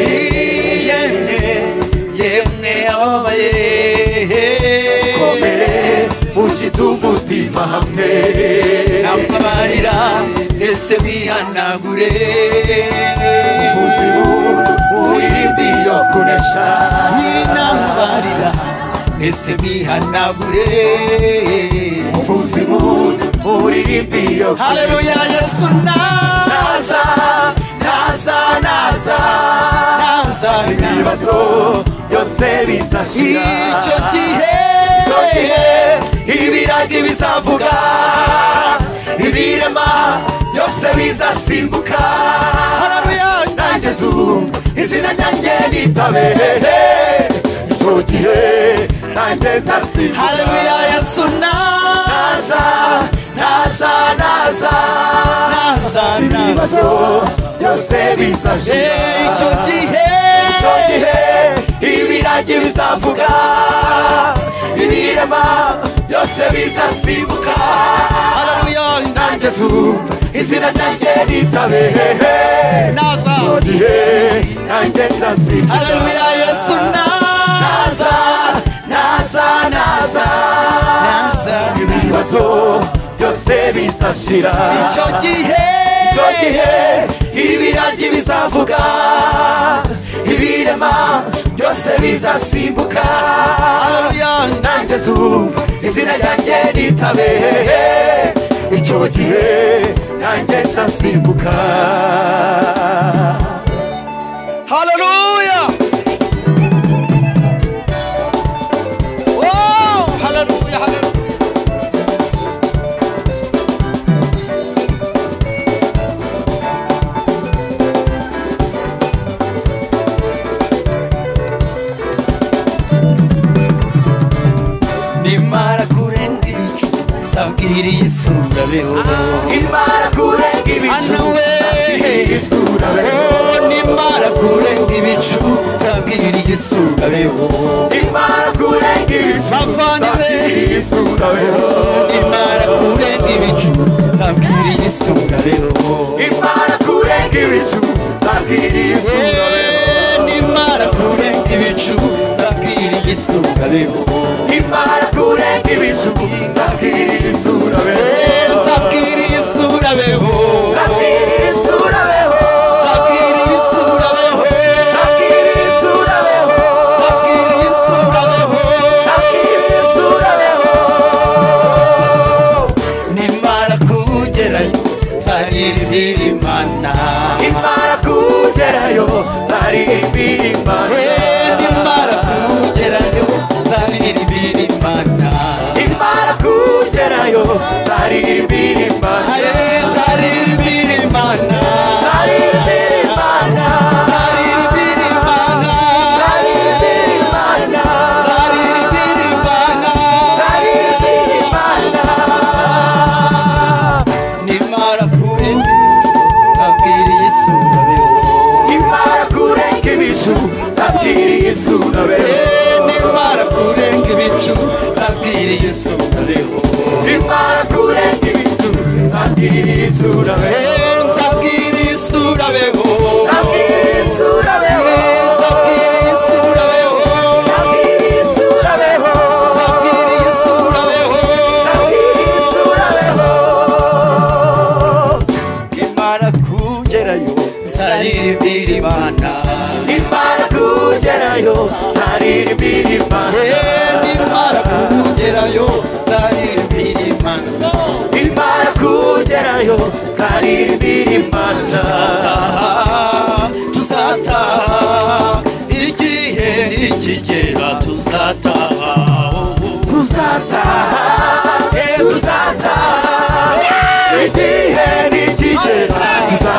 yemwe abababaye komere mushyitse umutima hamwe. namubabarira ese mwihanagure uvuze ibuntu uririmbi yo kunesha, namubabarira ese mwihanagure uvuze ibuntu uririmbi yo kunesha. haleluya yesu naza naza naza naza ibibazo byose bizashira. icyo gihe ibiragi bizavuga, ibirema byose bizasimbuka. haleluya nanjye nzumva izina ryanjye nitabe, icyo gihe nanjye nzasimbuka. haleluya yesu naza naza naza naza ibibazo byose bizashira. icyo gihe ibiragi bizavuga, ibirema byose bizasimbuka. haleluya nanjye nzumva izina ryanjye nitabe, naza icyo gihe nanjye nzasimbuka. haleluya yesu naza naza naza naza ibibazo byose bizashira. icyo gihe ibiragi bizavuga, ibirema byose bizasimbuka. haleluya nanjye nzumva izina ryanjye nitabe, icyo gihe nanjye nzasimbuka. haleluya oh haleluya haleluya nimara kurenga ibicu zabwira Yesu urabeho imara kurenga ibicu zabwira Yesu urabeho. nimara kurenga ibicu zabwira Yesu urabeho imara kurenga ibicu bavandimwe zabwira Yesu urabeho. nimara kurenga ibicu zabwira Yesu urabeho imara kurenga ibicu zabwira Yesu urabeho. nimara kurenga ibicu zabwira Yesu urabeho imara kurenga ibicu zabwira Yesu urabeho. zabwira Yesu urabeho zabwira Yesu urabeho. zabwira Yesu urabeho zabwira Yesu urabeho. zabwira Yesu urabeho zabwira Yesu urabeho. nimara kugerayo zaririmbira Imana imara kugerayo zaririmbira Imana. nimara kugerayo zaririmbira Imana imara kugerayo zaririmbira Imana. zaririmbira Imana zaririmbira Imana. zaririmbira Imana zaririmbira Imana. zaririmbira Imana zaririmbira Imana. nimara kurenga ibicu zabwira Yesu urabeho imara kurenga ibicu zabwira Yesu urabeho. nimara kurenga ibicu zabwira Yesu urabeho imara kurenga ibicu zabwira Yesu urabeho. zabwira Yesu urabeho zabwira Yesu urabeho. zabwira Yesu urabeho zabwira Yesu urabeho. zabwira Yesu urabeho zabwira Yesu urabeho. nimara kugerayo nzaririmbira Imana nimara kugerayo nzaririmbira Imana nimara kugerayo nzaririmbira Imana nimara kugerayo nzaririmbira Imana tuzataha igihe nikigera tuzataha igihe nikigera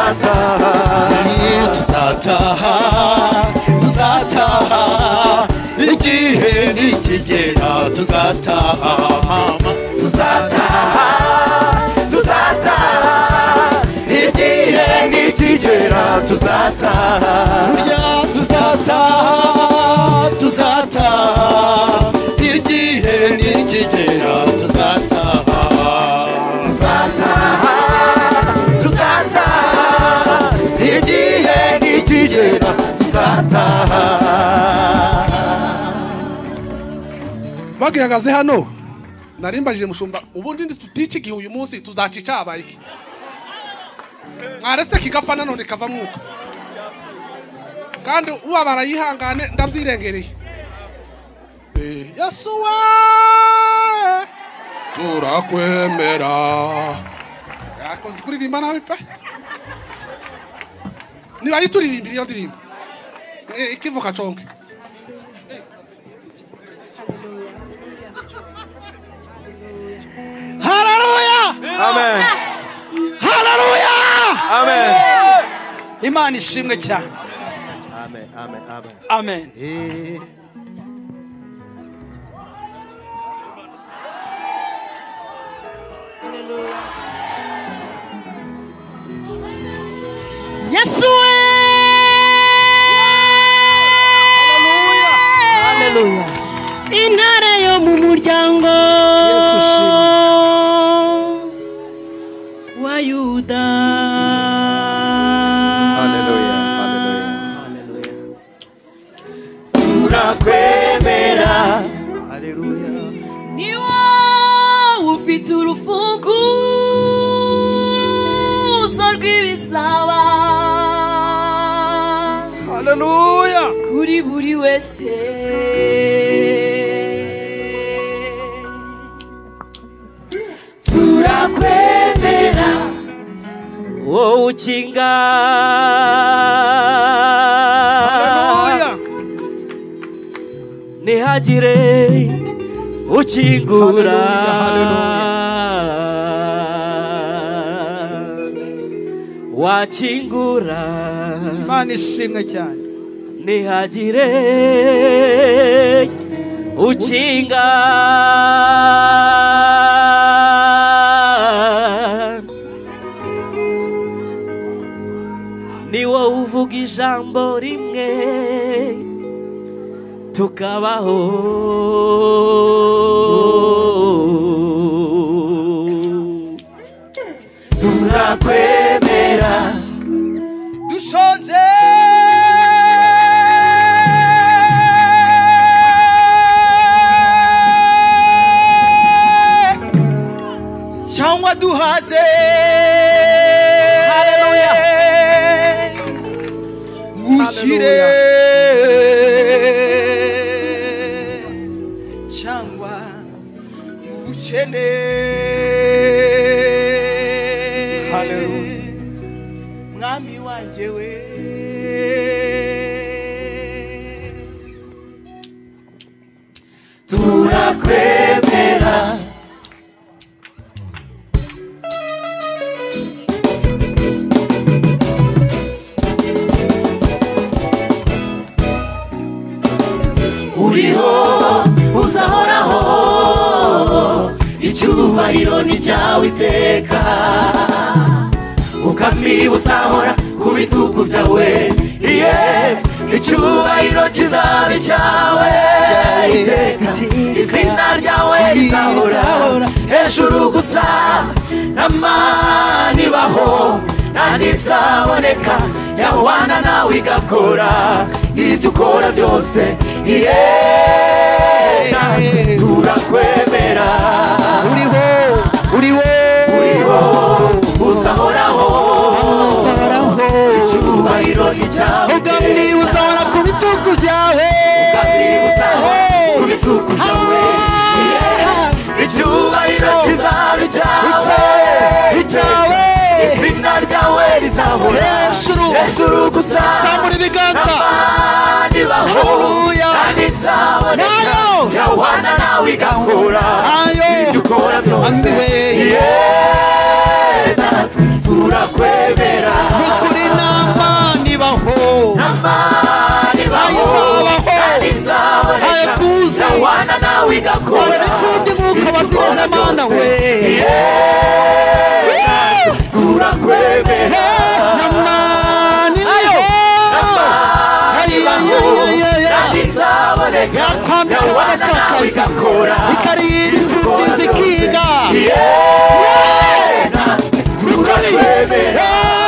tuzataha igihe nikigera tuzataha mama tuzataha igihe nikigera tuzataha burya tuzataha igihe nikigera tuzataha igihe nikigera tuzataha. bagihagaze hano narimbajije mushumba ubundi tutica igihe uyu munsi tuzaca icyabaye iki mwareste kigapfa nanone kava mwuka kandi uba barayihangane ndabyirengereye Yesuwa turakwemera yakoze kuririmba nawe pe niba yituririmbira iyo ndirimbo ikivuka conke haleluya Amen. haleluya Amen. Imana ishimwe cyane Amen. Amen. Amen. amen Yesu we Haleluya. intare yo mu muryango wa Yuda Turakwemera. Ni wowe ufite urufunguzo rw'ibizaba haleluya kuri buri wese. Turakwemera. Wowe ukinga haleluya ntihagire ukingura wakingura Imana ishimwe cyane ntihagire ukinga ni wowe uvuga ijambo rimwe tukabaho Turakwemera. dushonje cyangwa duhaze Haleluya. ngushyire cyangwa ngukene mwami wanjye we Turakwemera. Uriho uzahoraho icyubahiro ni cyawe iteka ukami buzahora ku bitugu byawe icyubahiro kizaba icyawe iteka izina ryawe rizahora hejuru gusa n'amani baho nta n'izaboneka yawana nawe igakora ibyo ukora byose turakwemera. uriho uzahoraho icyubahiro ni cyawe ubwami buzahora ku bitugu byawe ubwami buzahora ku bitugu byawe icyubahiro kizaba icyawe izina ryawe rizahora hejuru gusa zamura ibiganza abandi bahora kandi nzaboneka yawana nawe igakora ibyo ukora byose natwe turakwemera nukuri n'amani baho kandi nzaboneka yawana nawe igakora bararipfubye nk'uko basiriza mana we turakwemera n'amani baho kandi nzaboneka yakwambika yawana nawe igakora ikarira imfubyi zikiga turakwemera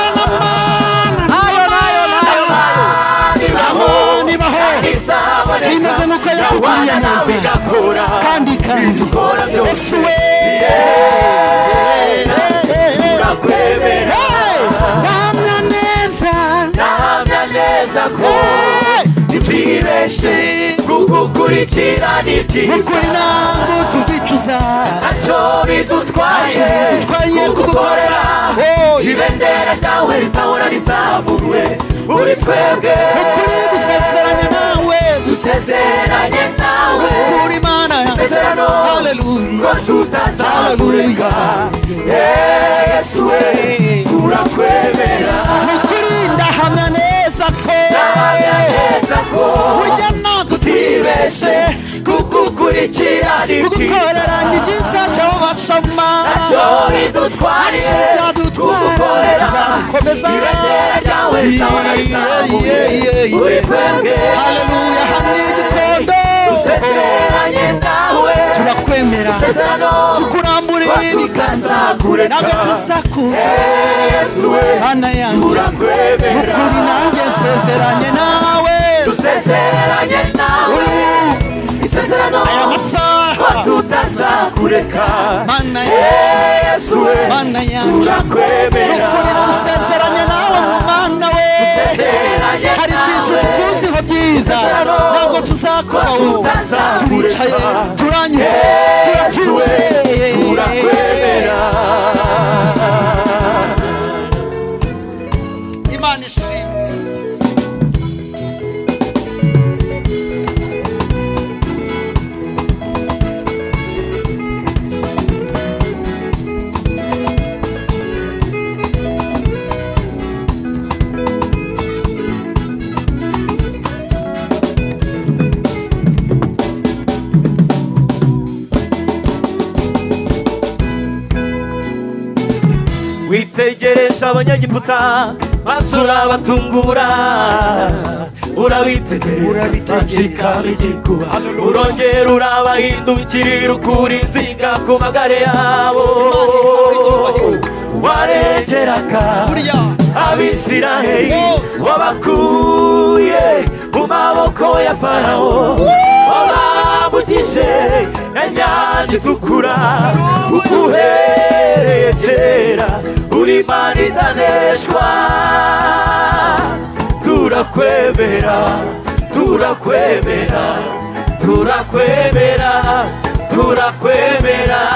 imeze nk'uko yakugiriye neza kandi Yesu we ndahamya neza ko ntitwibeshe kugukurikira ni byiza ukuri ntabwo tubyicuza ntacyo bidutwaye kugukorera ibendera ryawe rizahora rizamuwe uri twebwe ukuri gusezeranya nawe ukuri Imana isezerano haleluya ko tutazamureka Yesu we turakwemera ukuri ndahamya neza ko burya ntabwo tutibeshe kugukurikira ni byiza kugukorera ni byiza cyangwa bashama ntacyo bidutwaye kugukorera tuzakomeza ibendera ryawe rizahora rizamuwe uri twebwe haleluya hamwe igikondo dusezeranye nawe turakwemera tukuramburiye ibiganza ntabwo tuzakura Yesu we Mana yanjye turakwemera ukuri nanjye nsezeranye nawe dusezeranye nawe isezerano aya masaha tutazakureka Mana Yesu we Mana yanjye turakwemera ukuri dusezeranye nawe Mana we hari byinshi tukuziho byiza ntabwo tuzakubaho turicaye turanyuze turatuje turakwemera Imana ishimwe witegereje abanyagiputa maze urabatungura urabitegereza bacika bigikuba urongera urabahindukirira ukura inziga ku magare yabo waregeraga abisiraheli wabakuye mu maboko ya farawo wabambukije na nyanja itukura ukuhereye kera uri Imana itaneshwa turakwemera turakwemera turakwemera turakwemera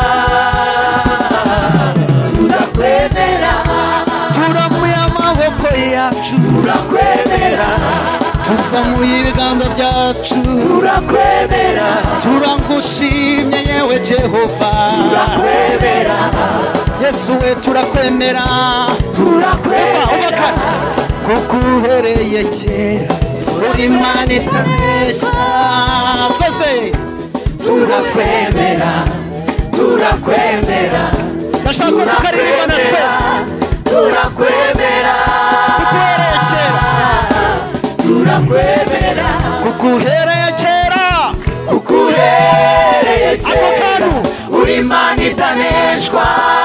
turakwemera turamuye amaboko yacu turakwemera tuzamuye ibiganza byacu turakwemera turangushimye yewe Jehova turakwemera Yesu we turakwemera turakwemera kuko uhereye kera uri Imana itabeshya twese turakwemera turakwemera ndashaka ko tukaririmbana twese turakwemera kuko uhereye kera turakwemera kuko uhereye kera kuko uhereye ako kera kantu uri Imana itaneshwa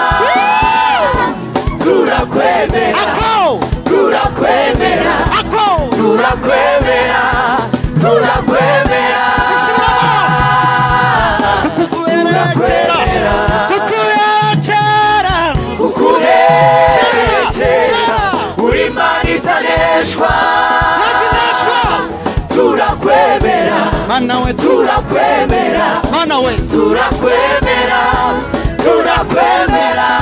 turakwemera turakwemera turakwemera turakwemera kuko uhereye kera kuko uhereye kera kuko uhereye kera mana we turakwemera turakwemera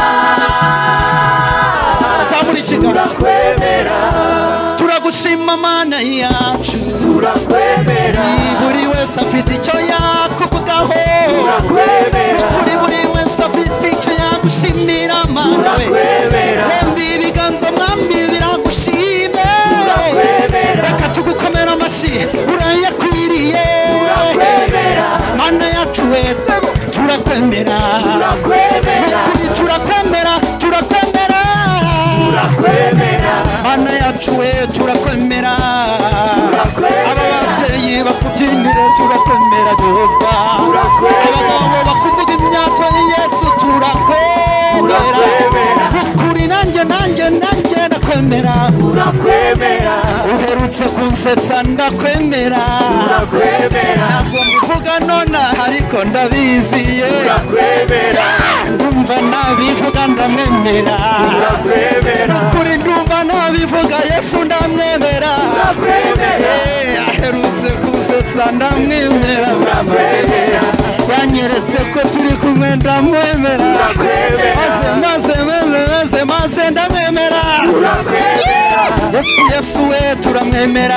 zamura ikiganza turakwemera turagushima mana yacu turakwemera buri wese afite icyo yakuvugaho turakwemera kuri buri wese afite icyo yagushimira mana we turakwemera bombi ibiganza mwami biragushime reka tugukomera amashyi urayakwiriye turakwemera mana yacu we turakwemera turakwemera ukuri turakwemera turakwemera turakwemera mana yacu we turakwemera aba babyeyi bakubyinire turakwemera Yehova abagabo bakuvuga imyato ya Yesu turakwemera ukuri nanjye ndakwemera turakwemera uherutse kunsetsa ndakwemera turakwemera ntabwo mbivuga nona ariko ndabiziye turakwemera ndumva nabivuga ndamwemera turakwemera ukuri ndumva nabivuga Yesu ndamwemera aherutse kunsetsa ndamwemera yanyeretse ko turi kumwe ndamwemera maze ndamwemera Yesu we turamwemera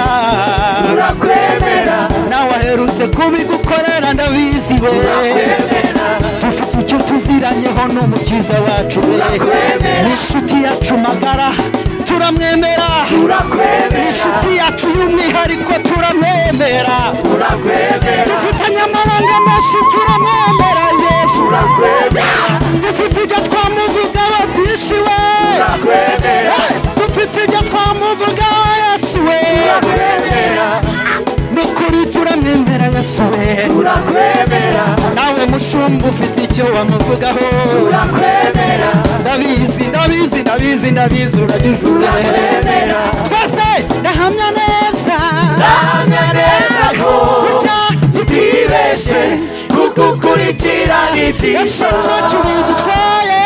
nawe aherutse kubigukorera ndabizi we dufite icyo tuziranyeho n'umukiza wacu n'inshuti yacu magara turamwemera n'inshuti yacu y'umwihariko turamwemera dufitanye amabanga menshi turamwemera Yesu dufite ibyo twamuvuga batishiwe dufite ibyo twamuvuga Yesu we nukuri turamwemera Yesu we nawe mushumba ufite icyo wamuvugaho ndabizi uragifite twese ndahamya neza ko tutibeshe kugukurikira ni byiza Yesu ntacyo bidutwaye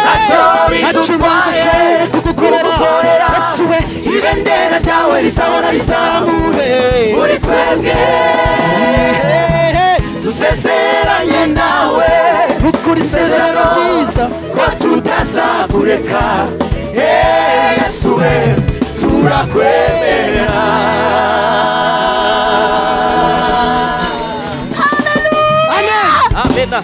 kugukorera Yesu we ibendera ryawe risabona rizamuwe muri twebwe dusezeranye nawe nukuri isezerano ryiza ko tutazakureka Yesu we turakwemera Amen.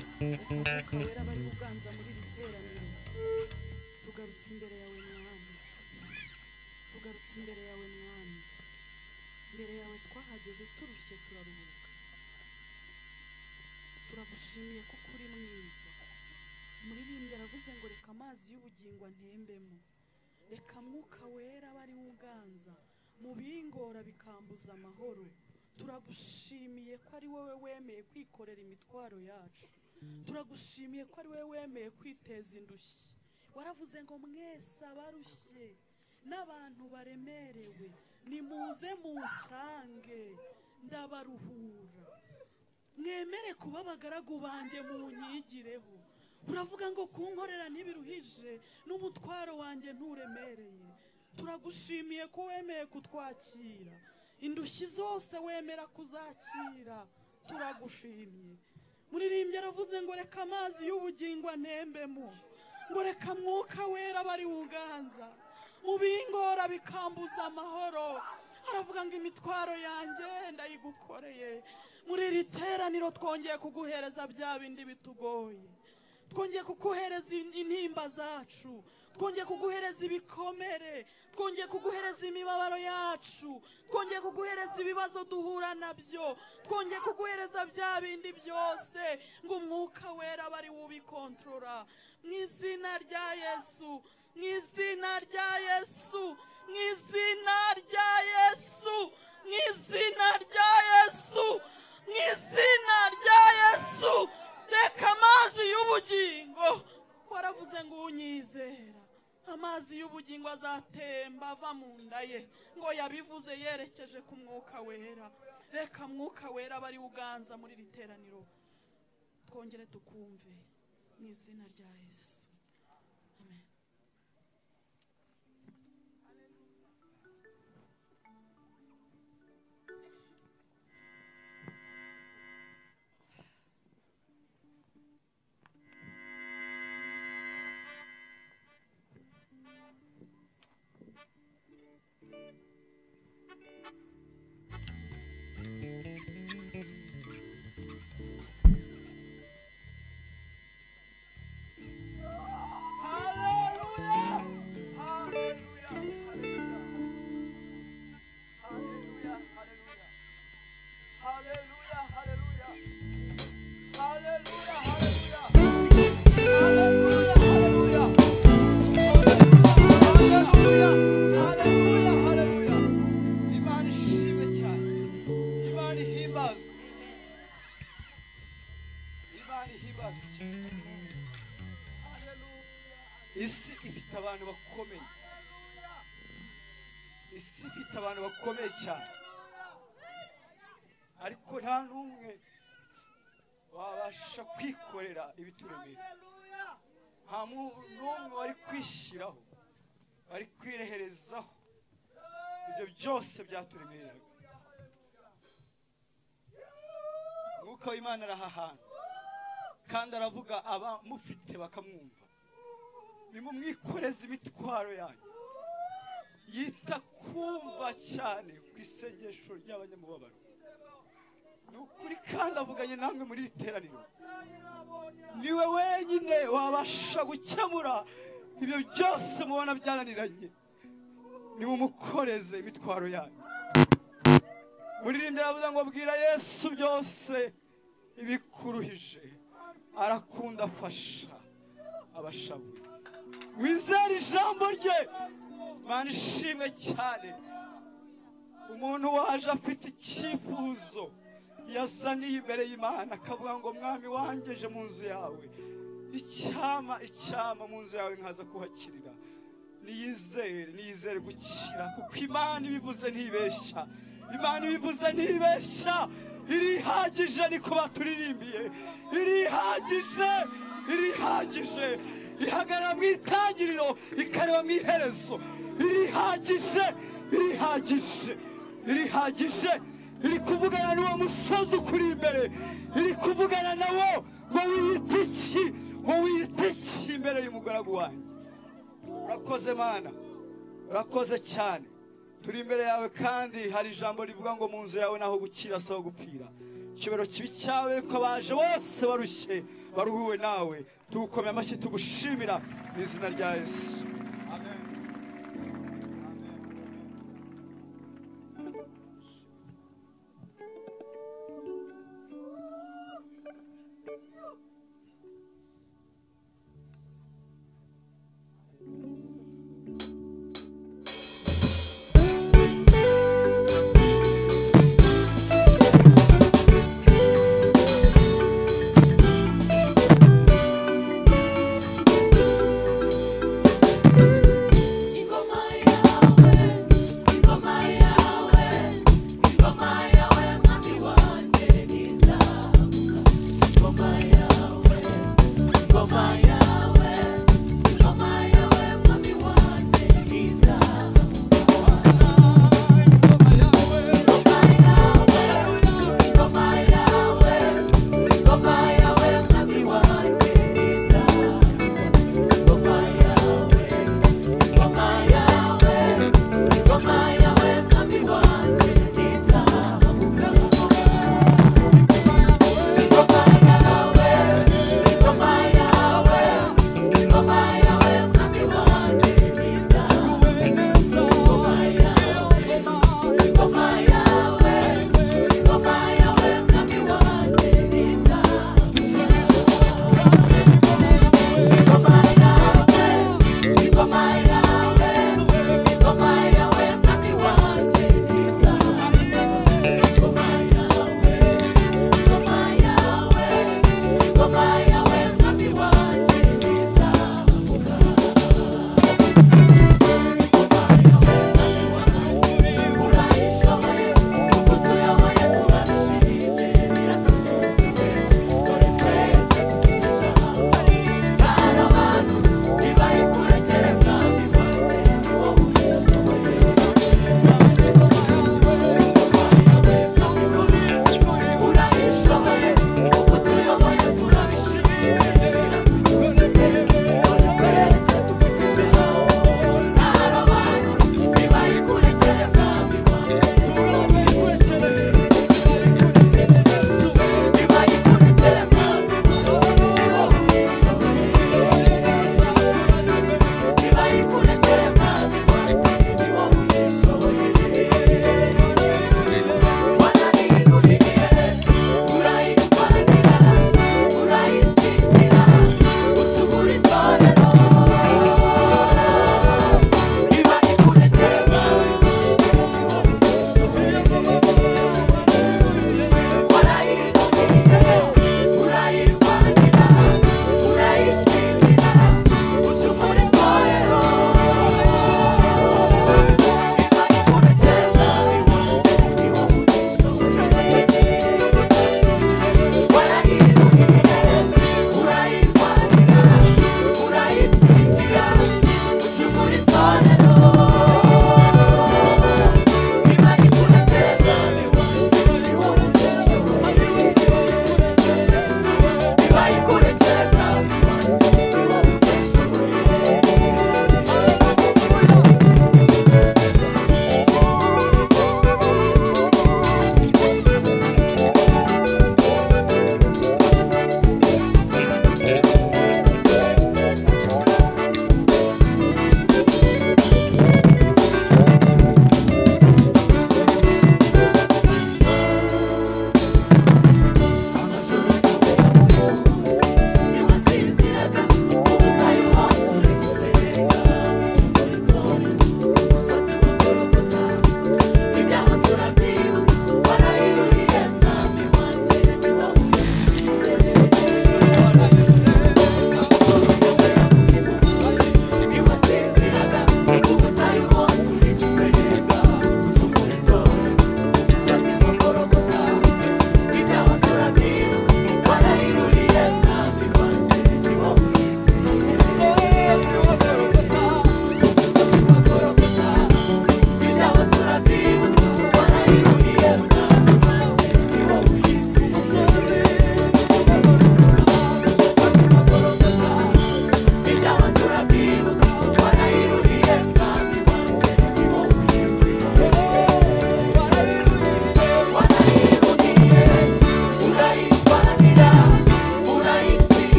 umwuka wera bari buganza muri iri teraniro. Tugarutse imbere yawe mwami, tugarutse imbere yawe mwami, imbere yawe twahageze turushye turaruhuka. Turagushimiye kuko uri mwiza. Umuririmbyi aravuze ngo reka amazi y'ubugingo antembemo, reka mwuka wera bari uganza mu bingora bikambuza amahoro. Turagushimiye ko ari wowe wemeye kwikorera imitwaro yacu. Turagushimiye ko ari wowe wemeye kwiteza indushyi. Waravuze ngo mwese abarushye n'abantu baremerewe nimuze musange ndabaruhura. Mwemere kuba abagaragu banjye munyigireho. Uravuga ngo kunkorera ntibiruhije n'umutwaro wanjye nturemereye. Turagushimiye ko wemeye kutwakira. Indushyi zose wemera kuzakira. Turagushimiye. Muririmbyi aravuze ngo reka amazi y'ubugingo antembemo, ngo reka mwuka wera bari uganza mu bingora bikambuza amahoro. Aravuga ngo imitwaro yanjye ndayigukoreye. Muri iri teraniro twongeye kuguhereza bya bindi bitugoye, twongeye kuguhereza intimba zacu, twongeye kuguhereza ibikomere, twongeye kuguhereza imibabaro yacu, twongeye kuguhereza ibibazo duhura nabyo, twongeye kuguhereza bya bindi byose, ngo umwuka wera bari wubikontorora. Mu izina rya Yesu, mu izina rya Yesu, mu izina rya Yesu, mu izina rya Yesu, mu izina rya Yesu. Reka amazi y'ubugingo, waravuze ngo unyizera amazi y'ubugingo azatemba ava mu nda ye, ngo yabivuze yerekeje ku mwuka wera. Reka mwuka wera bari uganza muri iri teraniro, twongere tukumve mu izina rya Yesu. Amen. isi ifite abantu bakomeye, isi ifite abantu bakomeye cyane, ariko nta n'umwe wabasha kwikorera ibituremera. Nta n'umwe wari kwishyiraho, wari kwireherezaho ibyo byose byaturemereraga. Mwuka w'Imana arahahana kandi aravuga abamufite bakamwumva. Nimumwikoreze imitwaro yanyu. Yita kumva cyane ku isengesho ry'abanyamubabaro. Ni ukuri kandi avuganye namwe muri iri teraniro. Niwe wenyine wabasha gukemura ibyo byose mubona byananiranye. Nimumukoreze imitwaro yanyu. Muririmbyi aravuga ngo bwira Yesu byose ibikuruhije, arakunda afasha abashavuye. Wizere ijambo rye. Mana ishimwe cyane. Umuntu waje afite icyifuzo yazaniye imbere y'Imana akavuga ngo mwami wangeje mu nzu yawe, icyama mu nzu yawe nkaza kuhakirira. Niyizere gukira, kuko Imana ibivuze ntibeshya. Imana ibivuze ntibeshya. Irihagije niko baturirimbiye. Irihagije ihagarara mu itangiriro ikareba mu iherezo. Irihagije iri kuvugana n'uwo musozi ukuri imbere. Iri kuvugana nawo ngo wiyite iki imbere y'umugaragu wanjye. Urakoze Mana, urakoze cyane. Turi imbere yawe kandi hari ijambo rivuga ngo mu nzu yawe naho gukira saho gupfira. icyubahiro kibi cyawe ko abaje bose barushye baruhuwe nawe tugukomeye amashyi tugushimira mu izina rya Yesu.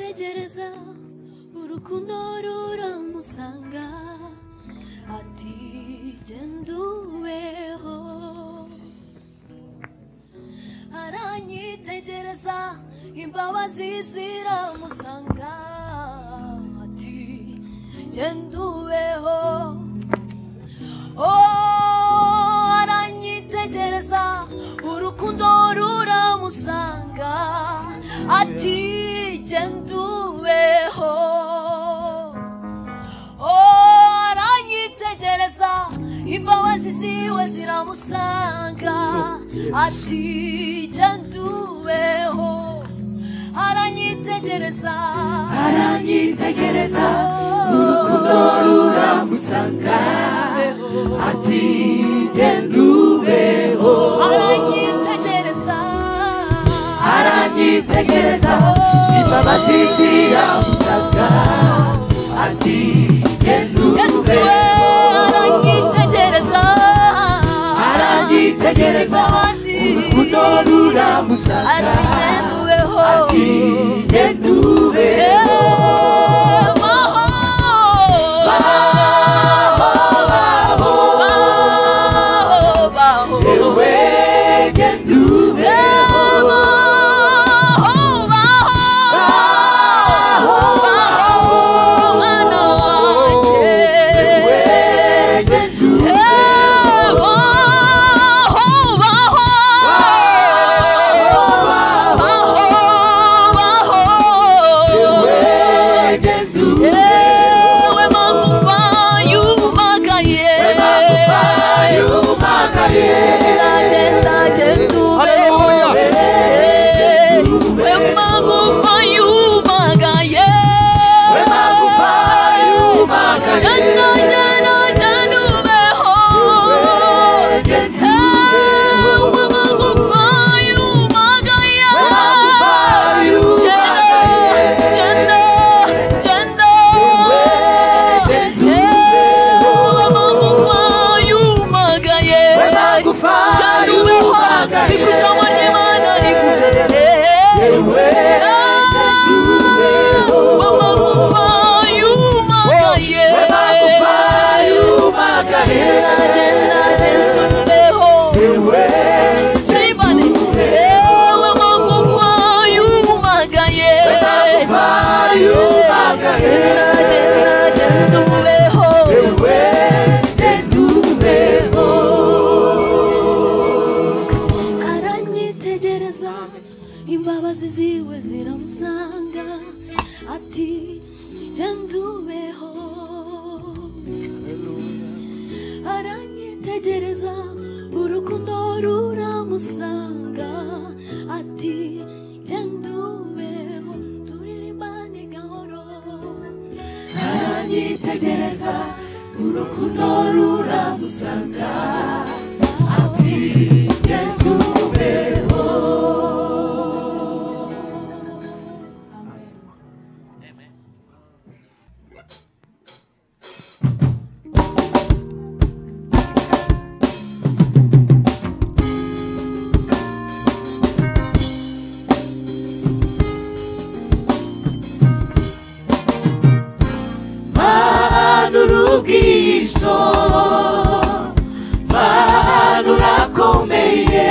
aranyitegereza urukundo ruramusanga ati genda ubeho aranyitegereza imbabazi ziramusanga ati genda ubeho aranyitegereza urukundo ruramusanga ati genda ubeho aranyitegereza imbabazi ziwe ziramusanga ati genda ubeho aranyitegereza urukundo ruramusanga ati genda ubeho aranyitegereza imbabazi ziramusanga ati genda ubeho aranyitegereza urukundo ruramusanga ati genda ubeho imbabazi ziwe ziramusanga ati genda ubeho aranyitegereza urukundo ruramusanga ati genda ubeho turirimbane gahoro aranyitegereza urukundo ruramusanga ati genda ubeho Ubwisho Mana urakomeye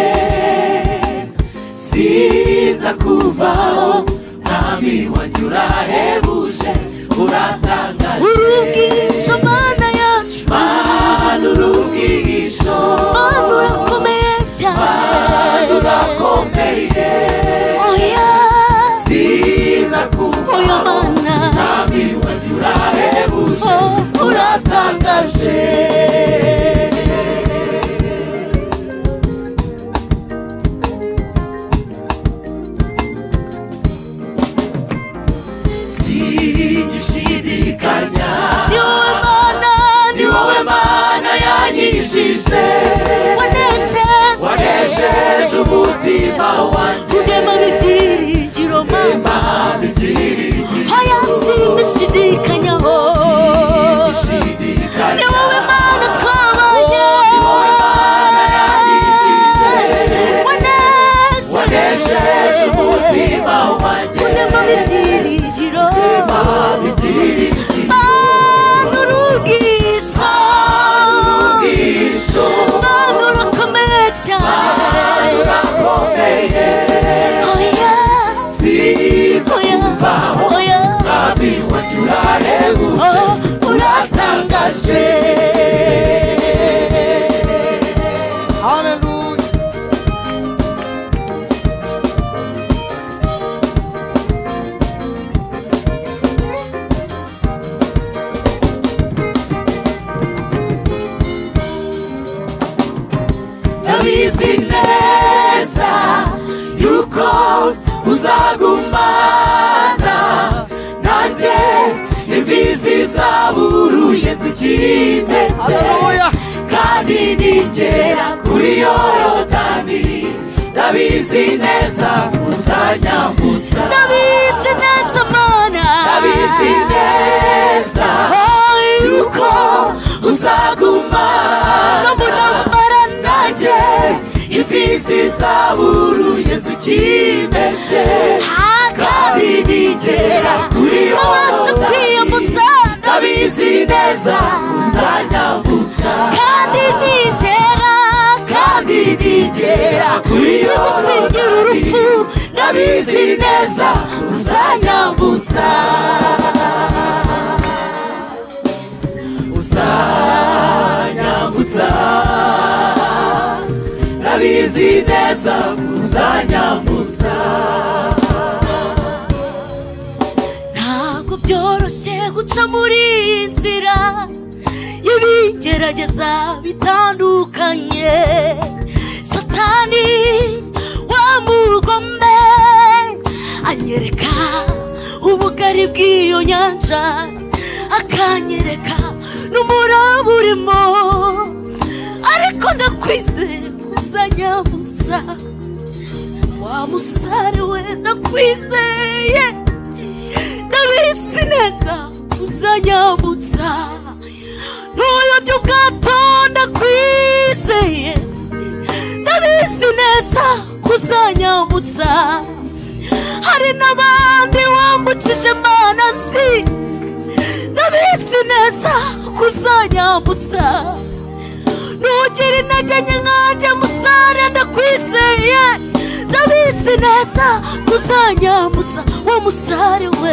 sinza kuvaho mwami wanjye urahebuje uratangaje urubwisho Mana yacu Mana urubwisho Mana urakomeye cyane Mana urakomeye oya sinza kuvaho mwami wanjye urahebuje uratangaje singishidikanya ni wowe Mana yanyijije wanejeje umutima wanjye urema ibyiringiro Mama oya singishidikanyaho ni wowe Mana twabanye wanejeje umutima wanjye urema ibyiringiro Mana urugisha Mana urakomeye cyane Oya Oya Mwami wacu urahebuje uratangaje Hallelujah. ndabizi neza yuko uzagumana nanjye imfizi zaburuye zikimetse Hallelujah. kandi nigera kuri Yorodani ndabizi neza uzanyambutsa ndabizi neza Mana ndabizi neza yuko uzagumana no mu ntambara nanjye imfizi zaburuye zikimetse kandi nigera kuri Yorodani ndabizi neza uzanyambutsa kandi nigera kuri Yorodani ndabizi neza uzanyambutsa uzanyambutsa ndabizi neza uzanyambutsa ntabwo byoroshye guca muri iyi nzira y'ibingerageza bitandukanye Satani wa mugome anyereka ubugari bw'iyo nyanja akanyereka n'umuraba urimo ariko ndakwizeye uzanyambutsa wa musare we ndakwizeye ndabizi neza uzanyambutsa ntuyobye ubwato ndakwizeye ndabizi neza kuzanyambutsa hari n'abandi wambukije Mana nzi ndabizi neza kuzanyambutsa nugira intege nke nkanjye musare ndakwizeye ndabizi neza kuzanyambutsa wa musare we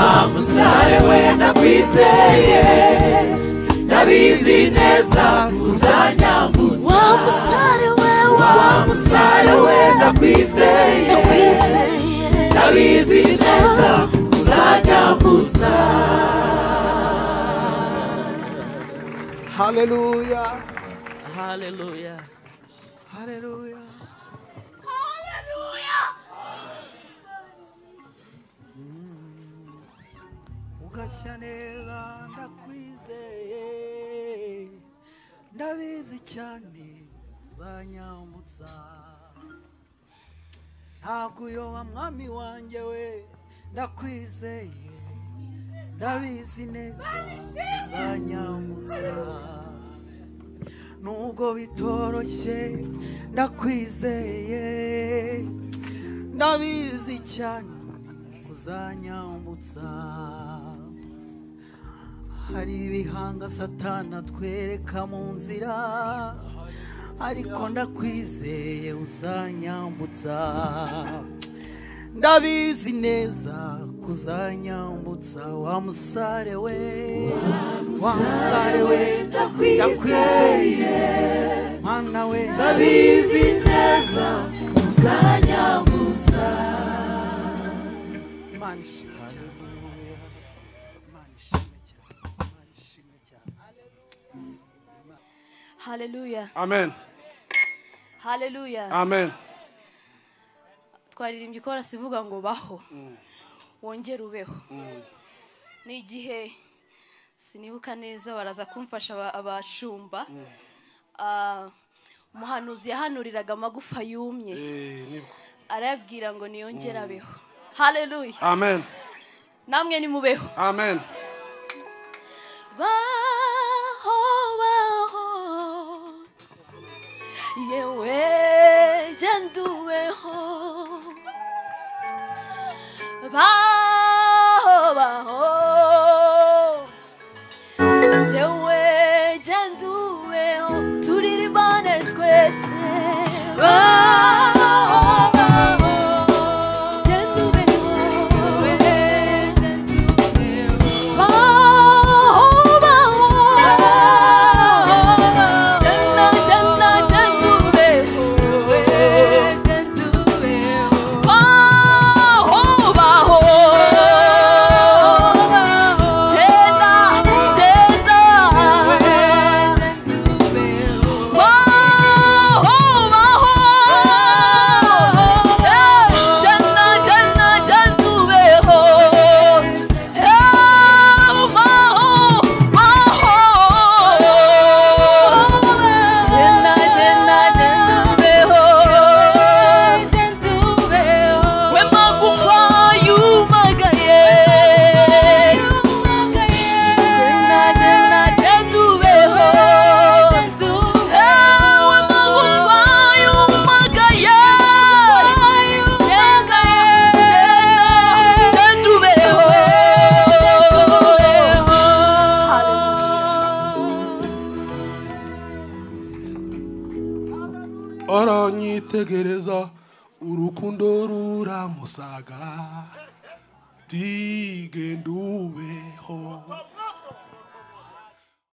ndakwizeye ndabizi neza uzanyambutsa wa musare we ndakwizeye ndabizi neza uzanyambutsa Hallelujah. Hallelujah. Hallelujah. Ugashya neza ndakwizeye ndabizi cyane uzanyambutsa ntabwo uyoba mwami wanjye we ndakwizeye ndabizi neza uzanyambutsa nubwo bitoroshye ndakwizeye ndabizi cyane uzanyambutsa hari ibihanga Satana twereka mu nzira ariko ndakwizeye uzanyambutsa ndabizi neza kuzanyambutsa wa musare we ndakwizeye Mana we ndabizi neza uzanyambutsa Imana ishimwe cyane. Hallelujah. Amen. Hallelujah. Amen. Twaririmbye ikorasi ivuga ngo baho wongere ubeho ni igihe sinibuka neza baraza kumfasha abashumba umuhanuzi yahanuriraga amagufa yumye arabwira ngo niyongere abeho. Hallelujah. Amen. Namwe ni mubeho. Amen. Baho baho yewe jenduweho baho baho tegereza urukundo ruramusaga tigenda ubeho